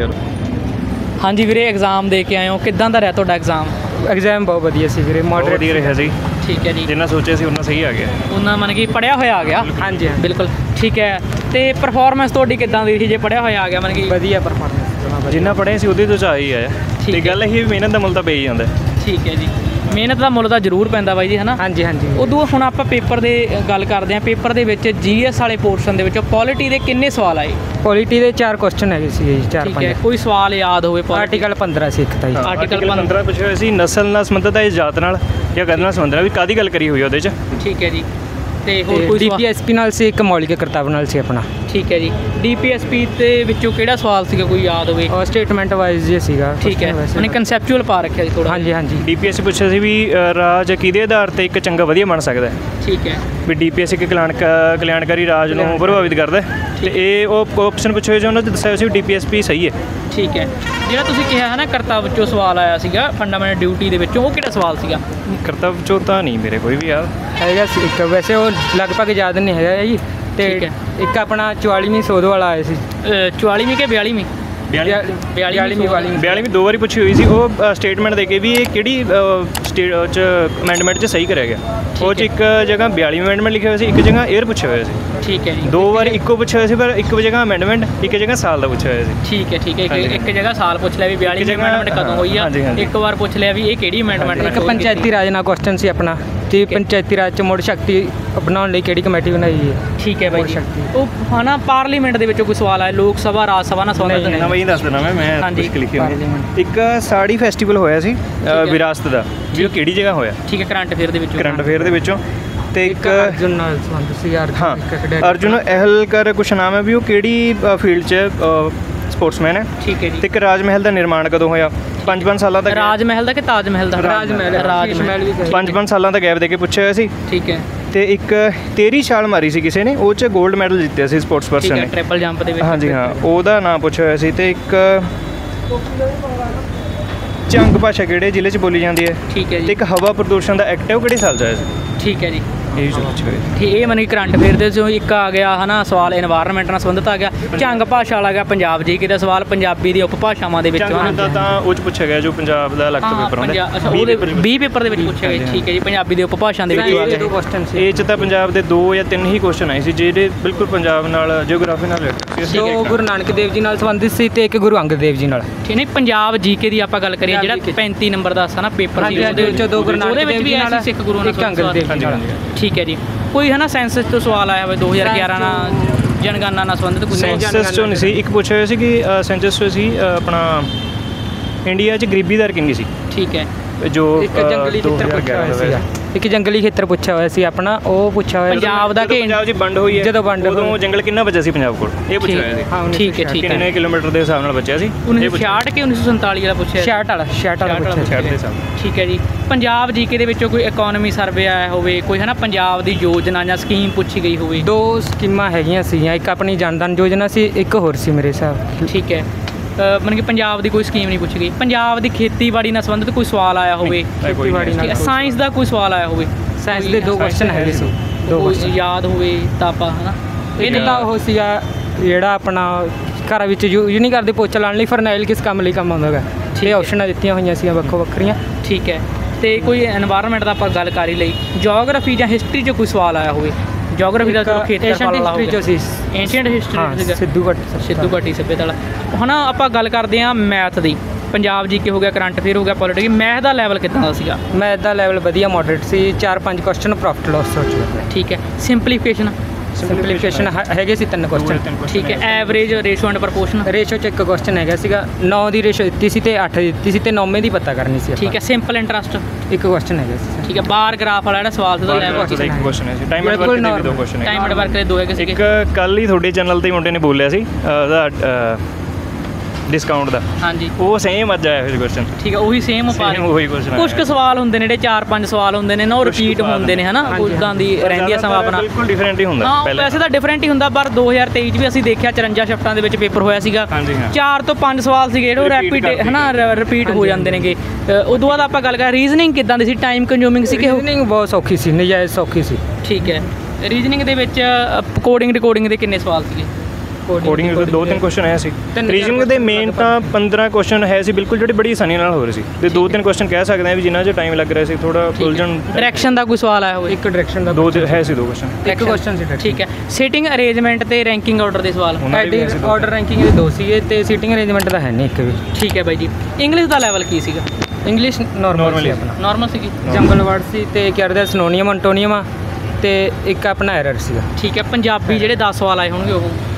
ਹਾਂਜੀ ਵੀਰੇ, ਐਗਜ਼ਾਮ ਦੇ ਕੇ ਆਏ ਹੋ, ਕਿੱਦਾਂ ਦਾ ਰਿਹਾ ਤੁਹਾਡਾ ਐਗਜ਼ਾਮ? ਐਗਜ਼ਾਮ ਬਹੁਤ ਵਧੀਆ ਸੀ ਵੀਰੇ, ਬਹੁਤ ਮੋਡਰੇਟ ਵਧੀਆ ਰਿਹਾ ਸੀ, ਠੀਕ ਹੈ ਜੀ। ਜਿੰਨਾ ਸੋਚਿਆ ਸੀ ਉਹਨਾਂ ਸਹੀ ਆ ਗਿਆ। ਉਹਨਾਂ ਮਨ ਕਿ ਪੜਿਆ ਹੋਇਆ ਆ ਗਿਆ? ਹਾਂਜੀ ਹਾਂ, ਬਿਲਕੁਲ ਠੀਕ ਹੈ। ਤੇ ਪਰਫਾਰਮੈਂਸ ਤੁਹਾਡੀ ਕਿੱਦਾਂ ਦੀ ਰਹੀ ਜੇ ਪੜਿਆ ਹੋਇਆ ਆ ਗਿਆ ਮਨ ਕਿ? ਵਧੀਆ ਪਰਫਾਰਮੈਂਸ। ਜਿੰਨਾ ਪੜ੍ਹੇ ਸੀ ਉਹਦੇ ਤੋਂ ਚਾਹ ਹੀ ਆਇਆ। ਠੀਕ ਤੇ ਹੈ। ਗੱਲ ਇਹ ਵੀ ਮਿਹਨਤ ਦਾ ਮੁੱਲ ਤਾਂ ਪੈ ਹੀ ਜਾਂਦਾ। ਠੀਕ ਹੈ ਜੀ। ਮਿਹਨਤ ਦਾ ਮੁੱਲ ਤਾਂ ਜ਼ਰੂਰ ਪੈਂਦਾ ਬਾਈ ਜੀ, ਹੈ ਨਾ? ਹਾਂਜੀ ਹਾਂਜੀ। ਉਦੋਂ ਹੁਣ ਆਪਾਂ ਪੇਪਰ ਦੇ ਗੱਲ ਕਰਦੇ ਹਾਂ। ਪੇਪਰ ਦੇ ਵਿੱਚ ਜੀਐਸ ਵਾਲੇ ਪੋਰਸ਼ਨ ਦੇ ਵਿੱਚੋਂ ਪੋਲਿਟੀ ਦੇ ਕਿੰਨੇ ਸਵਾਲ ਆਏ? ਪੋਲਿਟੀ ਦੇ ਚਾਰ ਕੁਐਸਚਨ ਹੈਗੇ ਸੀ ਜੀ, ਚਾਰ ਠੀਕ ਹੈ। ਪੰਜ। ਕੋਈ ਸਵਾਲ ਯਾਦ ਹੋਵੇ? ਆਰਟੀਕਲ ਪੰਦਰਾਂ ਸੀ ਇੱਕ ਤਾਂ ਜੀ। ਆਰਟੀਕਲ ਪੰਦਰਾਂ ਪੁੱਛਿਆ ਹੋਇਆ ਸੀ, ਨਸਲ ਨਾਲ ਸੰਬੰਧਿਤ ਹੈ, ਇਸ ਜਾਤ ਨਾਲ ਜਾਂ ਕਦ ਨਾਲ ਸੰਬੰਧਿਤ ਹੈ, ਵੀ ਕਾਹਦੀ ਗੱਲ ਕਰੀ ਹੋਈ ਉਹਦੇ 'ਚ। ਠੀਕ ਹੈ ਜੀ। ਤੇ ਹੋਰ ਤੇ ਕੋਈ ਸਵਾਲ? ਡੀਪੀਐਸਪੀ ਨਾਲ ਸੀ, ਇੱਕ ਮੌਲਿਕ ਕਰਤੱਵ ਨਾਲ ਸੀ ਆਪਣਾ। ਠੀਕ ਹੈ ਜੀ ਡੀਪੀਐਸਪੀ ਦੇ ਵਿੱਚੋਂ ਕਿਹੜਾ ਸਵਾਲ ਸੀਗਾ ਕੋਈ ਯਾਦ ਹੋਵੇ? ਉਹ ਸਟੇਟਮੈਂਟ ਵਾਈਜ਼ ਜੇ ਸੀਗਾ ਠੀਕ ਹੈ question ਵੈਸੇ। ਉਹਨੇ ਕਨਸੈਪਚੁਅਲ ਪਾ ਰੱਖਿਆ ਜੀ ਥੋੜਾ। ਹਾਂਜੀ ਹਾਂਜੀ ਡੀਪੀਐਸਸੀ ਪੁੱਛਿਆ ਸੀ ਵੀ ਅ, ਰਾਜ ਕਿਹਦੇ ਆਧਾਰ ਤੇ ਇੱਕ ਚੰਗਾ ਵਧੀਆ ਬਣ ਸਕਦਾ ਹੈ ਠੀਕ ਹੈ ਵੀ ਡੀਪੀਐਸਸੀ ਇੱਕ ਕਲਿਆਣ ਕਲਿਆਣਕਾਰੀ ਰਾਜ ਨੂੰ ਪ੍ਰਭਾਵਿਤ ਕਰਦਾ ਹੈ ਤੇ ਇਹ ਉਹ ਆਪਸ਼ਨ ਪੁੱਛੇ ਹੋਏ ਸੀ ਉਹਨਾਂ 'ਚ ਦੱਸਿਆ ਹੋਇਆ ਸੀ ਵੀ ਡੀਪੀਐਸਪੀ ਸਹੀ ਹੈ। ਠੀਕ ਹੈ ਜਿਹੜਾ ਤੁਸੀਂ ਕਿਹਾ ਹੈ ਨਾ ਕਰਤਾ ਵਿੱਚੋਂ ਸਵਾਲ ਆਇਆ ਸੀਗਾ ਫੰਡਾਮੈਂਟਲ ਡਿਊਟੀ ਦੇ ਵਿੱਚੋਂ ਉਹ ਕਿਹੜਾ ਸਵਾਲ ਸੀਗਾ? ਕਰਤੱਵ ਚੋਂ ਤਾਂ ਨਹੀਂ ਮੇਰੇ ਕੋਈ ਵੀ ਯਾਦ ਹੈਗਾ ਸੀ ਇੱਕ ਵੈਸੇ ਉਹ ਲਗਭਗ ਯਾਦ ਨਹੀਂ ਹੈਗਾ ਜੀ ਤੇ ਠੀਕ ਹੈ। ਇੱਕ ਆਪਣਾ ਚੁਤਾਲੀਵੀਂ ਸੋਧ ਵਾਲਾ ਆਇਆ ਸੀ ਚੁਤਾਲੀਵੀਂ ਕਿ ਬਿਆਲੀਵੀਂ? ਬਿਆਲੀਵੀਂ ਵਾਲੀ ਬਿਆਲੀਵੀਂ ਦੋ ਵਾਰੀ ਪੁੱਛੀ ਹੋਈ ਸੀ ਉਹ ਸਟੇਟਮੈਂਟ ਦੇ ਕੇ ਵੀ ਇਹ ਕਿਹੜੀ ਸਟੇਟ 'ਚ ਅਮੈਂਡਮੈਂਟ 'ਚ ਸਹੀ ਕਰਿਆ ਗਿਆ ਉਹ 'ਚ ਇੱਕ ਜਗ੍ਹਾ ਬਿਆਲੀਵੀਂ ਅਮੈਂਡਮੈਂਟ ਲਿਖਿਆ ਹੋਇਆ ਸੀ ਇੱਕ ਜਗ੍ਹਾ ਏਅਰ ਪੁੱਛਿਆ ਹੋਇਆ ਸੀ। ਠੀਕ ਹੈ ਜੀ ਦੋ ਵਾਰ ਇੱਕੋ ਪੁੱਛਿਆ ਹੋਇਆ ਸੀ ਪਰ ਇੱਕ ਜਗ੍ਹਾ ਅਮੈਂਡਮੈਂਟ ਇੱਕ ਜਗ੍ਹਾ ਸਾਲ ਦਾ ਪੁੱਛਿਆ ਹੋਇਆ ਸੀ। ਠੀਕ ਹੈ ਠੀਕ ਹੈ ਹਾਂਜੀ। ਇੱਕ ਇੱਕ ਜਗ੍ਹਾ ਸਾਲ ਪੁੱਛ ਲਿਆ ਵੀ ਬਿਆਲੀ ਇੱਕ ਜਗ੍ਹਾ- ਅਮੈਂਡਮੈਂਟ ਕਦੋਂ ਹੋਈ ਆ ਹਾਂਜੀ, ਹਾਂਜੀ। ਇੱਕ ਵਾਰ ਪੁੱਛ ਲਿਆ ਵੀ ਇਹ ਕਿਹੜੀ ਅਮੈਂਡਮੈਂਟ ਇੱਕ ਪੰਚਾਇਤੀ ਰਾਜ ਨਾਲ ਕੁਐਸਚਨ ਸੀ ਆਪਣਾ ਤੇ ਪੰਚਾਇਤੀ ਰਾਜ ਚ ਮੁੜ ਸ਼ਕਤੀ ਬਣਾਉਣ ਲਈ ਕਿਹੜੀ ਕਮੇਟੀ ਬਣਾਈ ਹੈ? ਠੀਕ ਹੈ ਬਾਈ ਮੁੜ ਜੀ ਸ਼ਕਤੀ। ਉਹ ਹਨਾ ਪਾਰਲੀਮੈਂਟ ਦੇ ਵਿੱਚੋਂ ਕੋਈ ਸਵਾਲ ਆਇਆ ਲੋਕ ਸਭਾ ਰਾਜ ਸਭਾ ਨਾਲ ਸੰਬੰਧਿਤ ਨਹੀਂ, ਨੇ ਨਾ ਬਈ ਦੱਸ ਦੇਣਾ ਮੈਂ ਮੈਂ ਹਾਂਜੀ। ਕੁਝ ਲਿਖੀ ਹੋਈ ਪਾਰਲੀਮੈਂਟ। ਇੱਕ ਸਾੜੀ ਫੈਸਟੀਵਲ ਹੋਇਆ ਸੀ ਅ, ਹੈ। ਵਿਰਾਸਤ ਦਾ ਵੀ ਉਹ ਕਿਹੜੀ ਜਗ੍ਹਾ ਹੋਇਆ ਠੀਕ ਹੈ ਕਰੰਟ ਅਫੇਅਰ ਦੇ ਵਿੱਚੋਂ ਕਰੰਟ ਅਫੇਅਰ ਦੇ ਵਿੱਚੋਂ ਤੇ ਇੱਕ ਇੱਕ ਅਰਜੁਨ ਨਾਲ ਸੰਬੰਧ ਸੀ ਹਾਂ ਅਰਜੁਨ ਇੱਕ ਖਿਡਾਰੀ। ਅਰਜੁਨ ਅਹਿਲਕਰ ਕੁਛ ਨਾਮ ਹੈ ਵੀ ਉਹ ਕਿਹੜੀ ਫੀਲਡ 'ਚ ਸਪੋਰਟਸਮੈਨ ਹੈ ਠੀਕ ਹੈ ਤੇ ਜੀ ਇੱਕ ਰਾਜ ਮਹਿਲ ਦਾ ਨਿਰਮਾਣ ਕਦੋਂ ਹੋਇਆ ਪੰਜ ਪੰਜ ਸਾਲਾਂ ਦਾ ਰਾਜ ਮਹਿਲ ਦਾ ਕਿ ਤਾਜ ਮਹਿਲ ਦਾ? ਰਾਜ ਮਹਿਲ ਰਾਜ ਸ਼ੀਸ਼ ਮਹਿਲ ਵੀ ਕਹੇ। ਪੰਜ ਪੰਜ ਸਾਲਾਂ ਦਾ ਗੈਪ ਦੇ ਕੇ ਪੁੱਛਿਆ ਹੋਇਆ ਸੀ ਠੀਕ ਹੈ ਤੇ ਇੱਕ ਤੇਰੀ ਛਾਲ ਮਾਰੀ ਸੀ ਕਿਸੇ ਨੇ ਉਹ 'ਚ 골ਡ ਮੈਡਲ ਜਿੱਤਿਆ ਸੀ ਸਪੋਰਟਸ ਠੀਕ ਪਰਸਨ ਹੈ ਨੇ ਟ੍ਰਿਪਲ ਜੰਪ ਦੇ ਵਿੱਚ ਹਾਂਜੀ ਹਾਂ ਉਹਦਾ ਨਾਮ ਪੁੱਛਿਆ ਹੋਇਆ ਸੀ ਤੇ ਇੱਕ ਝੰਗ ਭਾਸ਼ਾ ਕਿਹੜੇ ਜ਼ਿਲ੍ਹੇ 'ਚ ਬੋਲੀ ਜਾਂਦੀ ਹੈ ਠੀਕ ਹੈ ਤੇ ਜੀ ਇੱਕ ਹਵਾ ਪ੍ਰਦੂਸ਼ਣ ਦਾ ਐਕਟ ਹੈ ਉਹ ਕਿਹੜੇ ਸਾਲ 'ਚ ਆਇਆ ਸੀ ਠੀਕ ਹੈ ਜੀ ਇਹ ਵੀ ਪੁੱਛਿਆ ਹੋਇਆ ਸੀ। ਠੀਕ ਇਹ ਮਨ ਕਿ ਕਰੰਟ ਅਫੇਅਰ ਦੇ ਵਿੱਚੋਂ ਇੱਕ ਆ ਗਿਆ ਹਨਾ ਸਵਾਲ এনवायरमेंट ਨਾਲ ਸੰਬੰਧਿਤ ਆ ਗਿਆ ਝੰਗ ਭਾਸ਼ਾ ਵਾਲਾ ਗਿਆ ਪੰਜਾਬ ਜੀ ਦਾ ਸਵਾਲ ਪੰਜਾਬੀ ਦੀ ਉਪਭਾਸ਼ਾਵਾਂ ਦੇ ਵਿੱਚੋਂ ਝੰਗ ਦਾ ਤਾਂ ਉਹ 'ਚ ਪੁੱਛਿਆ ਗਿਆ ਜੋ ਪੰਜਾਬ ਦਾ ਇਲੈਕਟਿਵ ਹਾਂ, ਪੇਪਰ ਹੁੰਦਾ ਪੰਜਾ- ਅੱਛਾ, ਵੀਹ ਉਹਦੇ ਪੇਪਰ 'ਚ। ਵੀਹ ਪੇਪਰ ਦੇ ਵਿੱਚ ਪੁੱਛਿਆ ਗਿਆ ਠੀਕ ਹੈ ਜੀ ਪੰਜਾਬੀ ਦੇ ਉਪਭਾਸ਼ਾ ਦੇ ਵਿੱਚ ਆ ਇਹ ਦੋ ਗਿਆ ਕੁਐਸਚਨ ਸੀ ਇਹ 'ਚ ਤਾਂ ਪੰਜਾਬ ਦੇ ਦੋ ਜਾਂ ਤਿੰਨ ਹੀ ਕੁਐਸਚਨ ਆਏ ਸੀ ਜਿਹੜੇ ਬਿਲਕੁਲ ਪੰਜਾਬ ਨਾਲ ਜਿਓਗ੍ਰਾਫੀ ਨਾਲ ਰਿਲੇਟਡ ਸੀ ਦੋ ਗੁਰੂ ਨਾਨਕ ਦੇਵ ਜੀ ਨਾਲ ਸੰਬੰਧਿਤ ਸੀ ਤੇ ਇੱਕ ਗੁਰੂ ਅੰਗਦ ਦੇਵ ਜੀ ਨਾਲ। ਠੀਕ ਨਹੀਂ ਪੰਜਾਬ ਜੀਕੇ ਦੀ ਆਪਾਂ ਗੱਲ ਕਰੀਏ ਜਿਹੜਾ ਪੰਜਾਬ ਪੈਂਤੀ ਨੰਬਰ ਦਾ ਸੀ ਨਾ ਪੇਪਰ ਹਾਂਜੀ, ਹਾਂਜੀ, ਉਹਦੇ ਵਿੱਚੋਂ ਦੋ ਗੁਰੂ ਨਾਨਕ ਉਹਦੇ ਵਿੱਚ ਦੇਵ ਵੀ ਜੀ ਆਇਆ ਨਾਲ, ਸੀ ਸਿੱਖ ਗੁਰੂ ਇੱਕ ਅੰਗਦ ਦੇਵ ਜੀ ਨਾਲ। ਠੀਕ ਹੈ ਜੀ ਕੋਈ ਹੈ ਨਾ ਸੈਂਸਸ ਤੋਂ ਸਵਾਲ ਆਇਆ ਹੋਵੇ ਦੋ ਹਜ਼ਾਰ ਗਿਆਰਾਂ ਨਾਲ ਜਨਗਣਨਾ ਨਾਲ ਸੰਬੰਧਿਤ ਕੋਈ ਸੈਂਸਸ ਚੋਂ ਨਹੀਂ ਸੀ ਇੱਕ ਪੁੱਛਿਆ ਹੋਇਆ ਸੀ ਕਿ ਸੈਂਸਸ ਚੋਂ ਸੀ ਅ, ਆਪਣਾ ਇੰਡੀਆ 'ਚ ਗਰੀਬੀ ਦਰ ਕਿੰਨੀ ਸੀ ਠੀਕ ਹੈ ਜੋ ਇੱਕ ਅ, ਜੰਗਲੀ ਦੋ ਖੇਤਰ ਹਜ਼ਾਰ ਪੁੱਛਿਆ ਹੋਇਆ ਗਿਆਰਾਂ ਸੀਗਾ ਇੱਕ ਜੰਗਲੀ ਖੇਤਰ ਪੁੱਛਿਆ ਹੋਇਆ ਸੀ ਆਪਣਾ ਉਹ ਪੁੱਛਿਆ ਹੋਇਆ ਸੀ। ਪੰਜਾਬ ਦਾ ਕਿ ਪੰਜਾਬ 'ਚ ਵੰਡ ਹੋਈ ਹੈ ਜਦੋਂ ਵੰਡ ਉਦੋਂ ਹੋਈ। ਜੰਗਲ ਕਿੰਨਾ ਬਚਿਆ ਸੀ ਪੰਜਾਬ ਕੋਲ ਇਹ ਪੁੱਛਿਆ ਹੋਇਆ ਸੀ ਹਾਂ ਉੱਨੀ ਸੌ ਠੀਕ ਹੈ ਠੀਕ ਹੈ ਕਿੰਨੇ ਕਿਲੋਮੀਟਰ ਦੇ ਹਿਸਾਬ ਨਾਲ ਬਚਿਆ ਸੀ ਉੱਨੀ ਸੌ ਛਿਆਹਠ ਕਿ ਉੱਨੀ ਸੌ ਸੰਤਾਲੀ ਵਾਲਾ ਪੁੱਛਿਆ ਛਿਆਹਠ ਵਾਲਾ ਛਿਆਹਠ ਵਾਲਾ ਪੁੱਛਿਆ ਸੀ। ਛੱਡ ਦੇ ਹਿਸਾਬ ਠੀਕ ਹੈ ਜੀ ਪੰਜਾਬ ਜੀਕੇ ਦੇ ਵਿੱਚੋਂ ਕੋਈ ਇਕਨੋਮੀ ਸਰਵੇ ਆਇਆ ਹੋਵੇ ਕੋਈ ਹੈ ਨਾ ਪੰਜਾਬ ਦੀ ਯੋਜਨਾ ਜਾਂ ਸਕੀਮ ਪੁੱਛੀ ਗਈ ਹੋਵੇ ਦੋ ਸਕੀਮਾਂ ਹੈਗੀਆਂ ਸੀਗੀਆਂ ਇੱਕ ਆਪਣੀ ਜਨਧਨ ਯੋਜਨਾ ਸੀ ਇੱਕ ਹੋਰ ਸੀ ਮੇਰੇ ਹਿਸਾਬ। ਠੀਕ ਹੈ ਮਤਲਬ ਕਿ ਪੰਜਾਬ ਦੀ ਕੋਈ ਸਕੀਮ ਨਹੀਂ ਪੁੱਛੀ ਗਈ ਪੰਜਾਬ ਦੀ ਖੇਤੀਬਾੜੀ ਨਾਲ ਸੰਬੰਧਿਤ ਕੋਈ ਸਵਾਲ ਆਇਆ ਹੋਵੇ ਖੇਤੀਬਾੜੀ ਠੀਕ ਹੈ ਨਾਲ ਸਾਇੰਸ ਦਾ ਕੋਈ ਸਵਾਲ ਆਇਆ ਹੋਵੇ ਸਾਇੰਸ ਦੇ ਦੋ ਕੁਐਸਚਨ ਹੈਗੇ ਸੀ ਦੋ ਕੋਈ question। ਯਾਦ ਹੋਵੇ ਤਾਂ ਆਪਾਂ ਹੈ ਨਾ ਇੱਕ ਤਾਂ ਉਹ ਸੀਗਾ ਜਿਹੜਾ ਆਪਣਾ ਘਰਾਂ ਵਿੱਚ ਯੂਜ਼ ਨਹੀਂ ਕਰਦੇ ਪੋਚਾ ਲਾਉਣ ਲਈ ਫਰਨਾਈਲ ਕਿਸ ਕੰਮ ਲਈ ਕੰਮ ਆਉਂਦਾ ਹੈਗਾ ਇਹ ਆਪਸ਼ਨਾਂ ਦਿੱਤੀਆਂ ਹੋਈਆਂ ਸੀਗੀਆਂ ਵੱਖੋ ਵੱਖਰੀਆਂ। ਠੀਕ ਹੈ ਤੇ ਕੋਈ এনवायरमेंट ਦਾ ਆਪਾਂ ਗੱਲ ਕਰ ਹੀ ਲਈ ਜੀਓਗ੍ਰਾਫੀ ਜਾਂ ਹਿਸਟਰੀ 'ਚ ਕੋਈ ਸਵਾਲ ਆਇਆ ਹੋਵੇ ਜੀਓਗ੍ਰਾਫੀ ਦਾ ਚਲੋ ਖੇਤਰਫਲ ਵਾਲਾ ਹਿਸਟਰੀ ਚੋਂ ਸੀ ਏਂਸ਼ੀਅੰਟ ਹਾਂ ਹਿਸਟਰੀ ਸਿੱਧੂ ਘੱਟ ਸਿੱਧੂ ਘਾਟੀ ਸੱਭਿਅਤਾ ਵਾਲਾ ਹਨਾ ਆਪਾਂ ਗੱਲ ਕਰਦੇ ਹਾਂ ਮੈਥ ਦੀ ਪੰਜਾਬ ਜੀ ਕੇ ਹੋ ਗਿਆ ਕਰੰਟ ਅਫੇਅਰ ਹੋ ਗਿਆ ਪੋਲੀਟਿਕਲ ਮੈਥ ਦਾ ਲੈਵਲ ਕਿੱਦਾਂ ਦਾ ਸੀਗਾ? ਮੈਥ ਦਾ ਲੈਵਲ ਵਧੀਆ ਮੋਡਰੇਟ ਸੀ ਚਾਰ ਪੰਜ ਕੁਐਸਚਨ ਪ੍ਰੋਫਿਟ ਲਾਸ ਸੋਚ ਲਿਆ ਠੀਕ ਹੈ ਸਿੰਪਲੀਫਿਕੇਸ਼ਨ ਸਿੰਪਲੀਫਿਕੇਸ਼ਨ ਹੈਗੇ ਸੀ ਤਿੰਨ ਕੁਐਸਚਨ ਠੀਕ ਹੈ average ratio and proportion ratio ਚ ਇੱਕ ਕੁਐਸਚਨ ਹੈਗਾ ਸੀਗਾ ਨੌ ਦੀ ਰੇਸ਼ੋ ਦਿੱਤੀ ਸੀ ਤੇ ਅੱਠ ਦੀ ਦਿੱਤੀ ਸੀ ਤੇ ਨੌਵੇਂ ਦੀ ਪਤਾ ਕਰਨੀ ਸੀ ਠੀਕ ਹੈ ਸਿੰਪਲ ਇੰਟਰਸਟ ਇੱਕ ਕੁਐਸਚਨ ਹੈਗਾ ਸੀ ਠੀਕ ਹੈ ਬਾਰ ਗ੍ਰਾਫ ਵਾਲਾ ਜਿਹੜਾ ਸਵਾਲ ਸੀ ਉਹਦਾ ਲੈਵਲ ਦਾ ਇੱਕ ਕੁਐਸਚਨ ਹੈ ਸੀ ਟਾਈਮ ਐਂਡ ਬਿਲਕੁਲ ਵਰਕ ਦੇ ਵੀ ਦੋ normal। ਕੁਐਸਚਨ ਹੈ ਟਾਈਮ ਐਂਡ ਵਰਕ ਦੇ ਦੋ ਹੈਗੇ ਸੀਗੇ ਇੱਕ ਕੱਲ ਹੀ ਤੁਹਾਡੇ ਚੈਨਲ ਤੇ ਮੁੰਡੇ ਨੇ ਬੋਲਿਆ ਸੀ ਅ, ਉਹਦਾ ਡਿਸਕਾਊਂਟ ਦਾ ਹਾਂਜੀ ਉਹ ਸੇਮ ਅੱਜ ਆਇਆ ਹੋਇਆ ਕੁਐਸਚਨ ਠੀਕ ਹੈ ਉਹੀ ਸੇਮ ਪਾ ਸੇਮ ਉਹੀ ਕੁਐਸਚਨ ਕੁਝ ਕੁ ਸਵਾਲ ਹੁੰਦੇ ਨੇ ਜਿਹੜੇ ਚਾਰ ਪੰਜ ਸਵਾਲ ਹੁੰਦੇ ਨੇ ਨਾ ਉਹ ਰਿਪੀਟ ਹੁੰਦੇ ਨੇ ਹਨਾ ਉਦਾਂ ਦੀ ਰਹਿੰਦੀ ਆ ਸੰਭਾਵਨਾ ਬਿਲਕੁਲ ਡਿਫਰੈਂਟ ਹੀ ਹੁੰਦਾ ਹਾਂ ਪਹਿਲਾਂ ਵੈਸੇ ਤਾਂ ਡਿਫਰੈਂਟ ਹੀ ਹੁੰਦਾ ਪਰ ਦੋ ਹਜ਼ਾਰ ਤੇਈ 'ਚ ਵੀ ਅਸੀਂ ਦੇਖਿਆ ਚੁਰੰਜਾ ਸ਼ਿਫਟਾਂ ਦੇ ਵਿੱਚ ਪੇਪਰ ਹੋਇਆ ਸੀਗਾ ਹਾਂਜੀ ਹਾਂ ਚਾਰ ਤੋਂ ਪੰਜ ਸਵਾਲ ਸੀਗੇ ਜਿਹੜੇ ਉਹ Repeat ਰੈਪੀਟ ਕਰਕੇ। ਹਨਾ ਰਿਪੀਟ ਹੋ ਜਾਂਦੇ ਨੇਗੇ ਅ, ਉਦੋਂ ਬਾਅਦ ਆਪਾਂ ਗੱਲ ਕਰ ਰੀਜ਼ਨਿੰਗ ਕਿੱਦਾਂ ਦੀ ਸੀ ਟਾਈਮ ਕੰਜ਼ਿਊਮਿੰਗ ਸੀ ਕਿ ਉਹ ਰੀਜ਼ਨਿੰਗ ਬਹੁਤ ਸੌਖੀ ਸੀ ਨਜਾਇਜ਼ ਸੌਖੀ ਸੀ ਠੀਕ ਹੈ ਰੀਜ਼ਨਿੰਗ ਦੇ ਵਿੱਚ ਕੋਡਿੰਗ ਰਿਕਾਰਡਿੰਗ ਦੇ ਕਿੰਨੇ ਸਵਾਲ ਸੀਗੇ? ਕੋਡਿੰਗ ਦੇ ਦੋ ਤਿੰਨ ਕੁਐਸਚਨ ਆਏ ਸੀ ਤਿੰਨ ਰੀਜ਼ਨਿੰਗ ਦੇ ਮੇਨ ਤਾਂ ਪੰਦਰਾਂ ਕੁਐਸਚਨ ਹੈ ਸੀ ਬਿਲਕੁਲ ਜਿਹੜੇ ਬੜੀ ਆਸਾਨੀ ਨਾਲ ਹੋ ਰਹੇ ਸੀ ਤੇ ਦੋ ਤਿੰਨ ਕੁਐਸਚਨ ਕਹਿ ਸਕਦੇ ਆ ਵੀ ਜਿਨ੍ਹਾਂ 'ਚ ਟਾਈਮ ਲੱਗ ਰਿਹਾ ਸੀ ਥੋੜਾ ਉਲਝਣ ਡਾਇਰੈਕਸ਼ਨ ਦਾ ਕੋਈ ਸਵਾਲ ਆਇਆ ਹੋਵੇ? ਇੱਕ ਡਾਇਰੈਕਸ਼ਨ ਦਾ ਦੋ ਤੇ ਹੈ ਸੀ ਦੋ ਕੁਐਸਚਨ ਇੱਕ ਕੁਐਸਚਨ ਸੀ ਠੀਕ ਹੈ ਸੀਟਿੰਗ ਅਰੇਂਜਮੈਂਟ ਤੇ ਰੈਂਕਿੰਗ ਆਰਡਰ ਦੇ ਸਵਾਲ ਉਹਨਾਂ ਦੇ ਵੀ ਐਡਿੰਗ ਐਸੇ ਦੋ ਆਰਡਰ ਰੈਂਕਿੰਗ ਦੇ ਦੋ ਸੀਗੇ ਤੇ ਸੀਟਿੰਗ ਅਰੇਂਜਮੈਂਟ ਦਾ ਹੈ ਨਹੀਂ ਇੱਕ ਵੀ ਠੀਕ ਹੈ ਬਾਈ ਜੀ ਇੰਗਲਿਸ਼ ਦਾ ਲੈਵਲ ਕੀ ਸੀਗਾ? ਇੰਗਲਿਸ਼ ਨਾਰਮਲ Normal ਸੀ ਹੀ। ਆਪਣਾ ਨਾਰਮਲ ਸੀਗੀ ਜੰਗਲ ਵਰਡ ਸੀ ਤੇ ਕੀ ਕਰਦੇ ਸਿਨੋਨੀਅਮ ਅੰਟੋਨੀਅਮ ਤੇ ਇੱਕ ਆਪਣਾ ਐਰਰ ਸੀਗਾ ਠੀਕ ਹੈ ਪੰਜਾਬੀ ਜਿਹੜੇ ਦਸ ਸਵਾਲ ਆਏ ਹੋਣਗੇ ਉਹ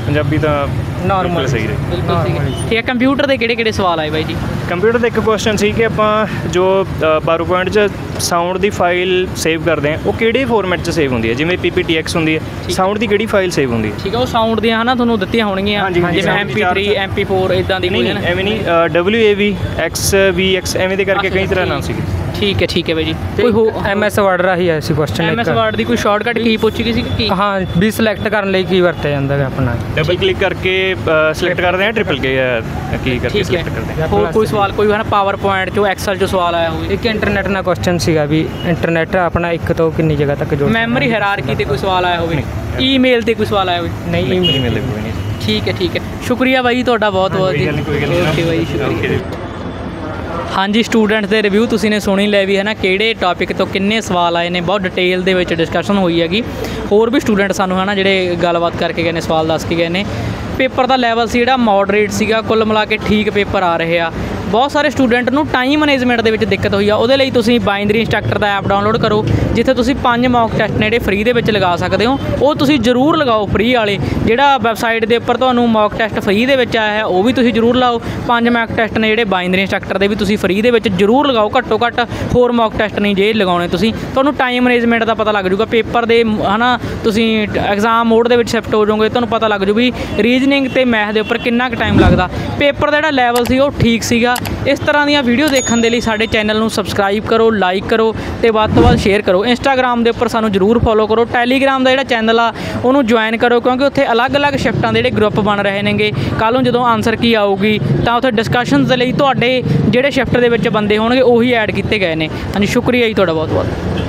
ਪੰਜਾਬੀ ਤਾਂ Normal ਬਿਲਕੁਲ ਸਹੀ ਰਹੀ। ਬਿਲਕੁਲ ਠੀਕ ਹੈ ਠੀਕ ਹੈ ਕੰਪਿਊਟਰ ਦੇ ਕਿਹੜੇ ਕਿਹੜੇ ਸਵਾਲ ਆਏ ਬਾਈ ਜੀ ਕੰਪਿਊਟਰ ਦਾ ਇੱਕ ਕੁਐਸਚਨ ਸੀ ਕਿ ਆਪਾਂ ਜੋ ਪਾਵਰ ਪੁਆਇੰਟ 'ਚ ਸਾਊਂਡ ਦੀ ਫਾਈਲ ਸੇਵ ਕਰਦੇ ਹਾਂ ਉਹ ਕਿਹੜੇ ਫਾਰਮੈਟ 'ਚ ਸੇਵ ਹੁੰਦੀ ਹੈ ਜਿਵੇਂ ਪੀ ਪੀ ਟੀ ਐਕਸ ਹੁੰਦੀ ਹੈ ਸਾਊਂਡ ਦੀ ਕਿਹੜੀ ਫਾਈਲ ਸੇਵ ਹੁੰਦੀ ਹੈ ਠੀਕ ਹੈ ਉਹ ਸਾਊਂਡ ਦੀਆਂ ਹਨਾ ਤੁਹਾਨੂੰ ਦਿੱਤੀਆਂ ਹੋਣਗੀਆਂ ਹਾਂਜੀ, ਹਾਂਜੀ, ਜਿਵੇਂ sound ਐਮ ਦੀ ਪੀ ਚਾਰ ਥ੍ਰੀ ਐਮ ਪੀ ਫੋਰ ਇਦਾਂ ਦੀ ਨਹੀਂ ਕੋਈ ਹੈ ਨਹੀਂ ਨਾ ਐਵੇਂ ਨਹੀਂ W A V X V X ਐਵੇਂ ਦੇ ਕਰਕੇ ਕਈ ਤਰ੍ਹਾਂ ਨਾਮ ਸੀਗੇ ਠੀਕ ਹੈ ਠੀਕ ਹੈ ਬਾਈ ਜੀ ਕੋਈ ਹੋ ਐਮ ਐਸ ਵਰਡ ਰਾਹੀਂ ਆਇਆ ਸੀ ਕੁਐਸਚਨ ਐਮ ਐਸ ਵਰਡ ਦੀ ਕੋਈ ਸ਼ਾਰਟਕਟ ਕੀ ਪੁੱਛੀ ਗਈ ਸੀ ਕਿ ਕੀ ਹਾਂ ਵੀ ਸਿਲੈਕਟ ਕਰਨ ਲਈ ਕੀ ਵਰਤਿਆ ਜਾਂਦਾ ਹੈ ਆਪਣਾ ਡਬਲ ਕਲਿੱਕ ਕਰਕੇ ਸਿਲੈਕਟ ਕਰਦੇ ਹਾਂ ਟ੍ਰਿਪਲ ਕੇ ਕੀ ਕਰਕੇ ਠੀਕ ਸਿਲੈਕਟ ਕਰਦੇ ਹਾਂ ਹੈ ਹੋਰ ਕੋਈ ਸਵਾਲ ਕੋਈ ਹੈ ਨਾ ਪਾਵਰ ਪੁਆਇੰਟ ਚੋਂ ਐਕਸਲ ਚੋਂ ਸਵਾਲ ਆਇਆ ਹੋਵੇ ਇੱਕ ਇੰਟਰਨੈਟ ਨਾਲ ਕੁਐਸਚਨ ਸੀਗਾ ਵੀ ਇੰਟਰਨੈਟ ਆਪਣਾ ਇੱਕ ਤੋਂ ਕਿੰਨੀ ਜਗ੍ਹਾ ਤੱਕ ਜੋੜ ਮੈਮਰੀ ਹਾਇਰਾਰਕੀ ਤੇ ਕੋਈ ਸਵਾਲ ਆਇਆ ਹੋਵੇ ਈਮੇਲ ਤੇ ਕੋਈ ਸਵਾਲ ਆਇਆ ਹੋਵੇ ਨਹੀਂ ਨਹੀਂ ਮਿਲੇ ਕੋਈ ਨਹੀਂ ਠੀਕ ਹੈ ਠੀਕ ਹੈ ਸ਼ੁਕਰੀਆ ਬਾਈ ਤੁਹਾਡਾ ਬਹੁਤ ਬਹੁਤ ਕੋਈ ਗੱਲ ਨਹੀਂ ਕੋਈ ਗੱਲ ਨਹੀਂ ਓਕੇ ਬਾਈ ਸ਼ੁਕਰੀਆ ਓਕੇ ਜੀ ਹਾਂਜੀ ਸਟੂਡੈਂਟਸ ਦੇ ਰਿਵਿਊ ਤੁਸੀਂ ਨੇ ਸੁਣੀ ਲੈ ਵੀ ਹੈ ਨਾ ਕਿਹੜੇ ਟੌਪਿਕ ਤੋਂ ਕਿੰਨੇ ਸਵਾਲ ਆਏ ਨੇ ਬਹੁਤ ਡਿਟੇਲ ਦੇ ਵਿੱਚ ਡਿਸਕਸ਼ਨ ਹੋਈ ਹੈਗੀ ਹੋਰ ਵੀ ਸਟੂਡੈਂਟ ਸਾਨੂੰ ਹੈ ਨਾ ਜਿਹੜੇ ਗੱਲਬਾਤ ਕਰਕੇ ਗਏ ਨੇ ਸਵਾਲ ਦੱਸ ਕੇ ਗਏ ਨੇ ਪੇਪਰ ਦਾ ਲੈਵਲ ਸੀ ਜਿਹੜਾ ਮੋਡਰੇਟ ਸੀਗਾ ਕੁੱਲ ਮਿਲਾ ਕੇ ਠੀਕ ਪੇਪਰ ਆ ਰਹੇ ਆ ਬਹੁਤ ਸਾਰੇ ਸਟੂਡੈਂਟ ਨੂੰ ਟਾਈਮ ਮੈਨੇਜਮੈਂਟ ਦੇ ਵਿੱਚ ਦਿੱਕਤ ਹੋਈ ਆ ਉਹਦੇ ਲਈ ਤੁਸੀਂ ਬਾਈਨਰੀ ਇੰਸਟ੍ਰਕਟਰ ਦਾ ਐਪ ਡਾਊਨਲੋਡ ਕਰੋ ਜਿੱਥੇ ਤੁਸੀਂ ਪੰਜ ਮੌਕ ਟੈਸਟ ਨੇ ਜਿਹੜੇ ਫ੍ਰੀ ਦੇ ਵਿੱਚ ਲਗਾ ਸਕਦੇ ਹੋ ਉਹ ਤੁਸੀਂ ਜ਼ਰੂਰ ਲਗਾਓ ਫ੍ਰੀ ਵਾਲੇ ਜਿਹੜਾ ਵੈਬਸਾਈਟ ਦੇ ਉੱਪਰ ਤੁਹਾਨੂੰ ਮੌਕ ਟੈਸਟ ਫ੍ਰੀ ਦੇ ਵਿੱਚ ਆਇਆ ਹੈ ਉਹ ਵੀ ਤੁਸੀਂ ਜ਼ਰੂਰ ਲਾਓ ਪੰਜ ਮੌਕ ਟੈਸਟ ਨੇ ਜਿਹੜੇ ਬਾਈਨਰੀ ਇੰਸਟ੍ਰਕਟਰ ਦੇ ਵੀ ਤੁਸੀਂ ਫ੍ਰੀ ਦੇ ਵਿੱਚ ਜ਼ਰੂਰ ਲਗਾਓ ਘੱਟੋ ਘੱਟ ਹੋਰ ਮੌਕ ਟੈਸਟ ਨਹੀਂ ਜੇ ਲਗਾਉਣੇ ਤੁਸੀਂ ਤੁਹਾਨੂੰ ਟਾਈਮ ਮੈਨੇਜਮੈਂਟ ਦਾ ਪਤਾ ਲੱਗ ਜਾਊਗਾ ਪੇਪਰ ਦੇ ਹੈ ਨਾ ਤੁਸੀਂ ਐਗਜ਼ਾਮ ਮੋਡ ਦੇ ਵਿੱਚ ਸ਼ਿਫਟ ਹੋ ਜਾਓਗੇ ਤੁਹਾਨੂੰ ਪਤਾ ਲੱਗ ਜੂ ਵੀ ਰੀਜ਼ਨਿੰਗ ਤੇ ਮੈਥ ਦੇ ਉੱਪਰ ਕਿੰਨਾ ਕੁ ਟਾਈਮ ਲੱਗਦਾ ਪੇਪਰ ਦਾ ਜਿਹੜਾ ਲੈਵਲ ਸੀ ਉਹ ਠੀਕ ਸੀਗਾ ਇਸ ਤਰ੍ਹਾਂ ਦੀਆਂ ਵੀਡੀਓ ਦੇਖਣ ਦੇ ਲਈ ਸਾਡੇ ਚੈਨਲ ਨੂੰ ਸਬਸਕ੍ਰਾਈਬ ਕਰੋ ਲਾਈਕ ਕਰੋ ਤੇ ਵੱਧ ਤੋਂ ਵੱਧ ਸ਼ੇਅਰ ਕਰੋ ਇੰਸਟਾਗ੍ਰਾਮ ਦੇ ਉੱਪਰ ਸਾਨੂੰ ਜ਼ਰੂਰ ਫੋਲੋ ਕਰੋ ਟੈਲੀਗ੍ਰਾਮ ਦਾ ਜਿਹੜਾ ਚੈਨਲ ਆ ਉਹਨੂੰ ਜੁਆਇਨ ਕਰੋ ਕਿਉਂਕਿ ਉੱਥੇ ਅਲੱਗ-ਅਲੱਗ ਸ਼ਿਫਟਾਂ ਦੇ ਜਿਹੜੇ ਗਰੁੱਪ ਬਣ ਰਹੇ ਨੇਗੇ ਕੱਲ੍ਹ ਨੂੰ ਜਦੋਂ ਆਨਸਰ ਕੀ ਆਊਗੀ ਤਾਂ ਉੱਥੇ ਡਿਸਕਸ਼ਨਸ ਦੇ ਲਈ ਤੁਹਾਡੇ ਜਿਹੜੇ ਸ਼ਿਫਟ ਦੇ ਵਿੱਚ ਬੰਦੇ ਹੋਣਗੇ ਉਹੀ ਐਡ ਕੀਤੇ ਗਏ ਨੇ ਹਾਂਜੀ ਸ਼ੁਕਰੀਆ ਜੀ ਤੁਹਾਡਾ ਬਹੁਤ ਬਹੁਤ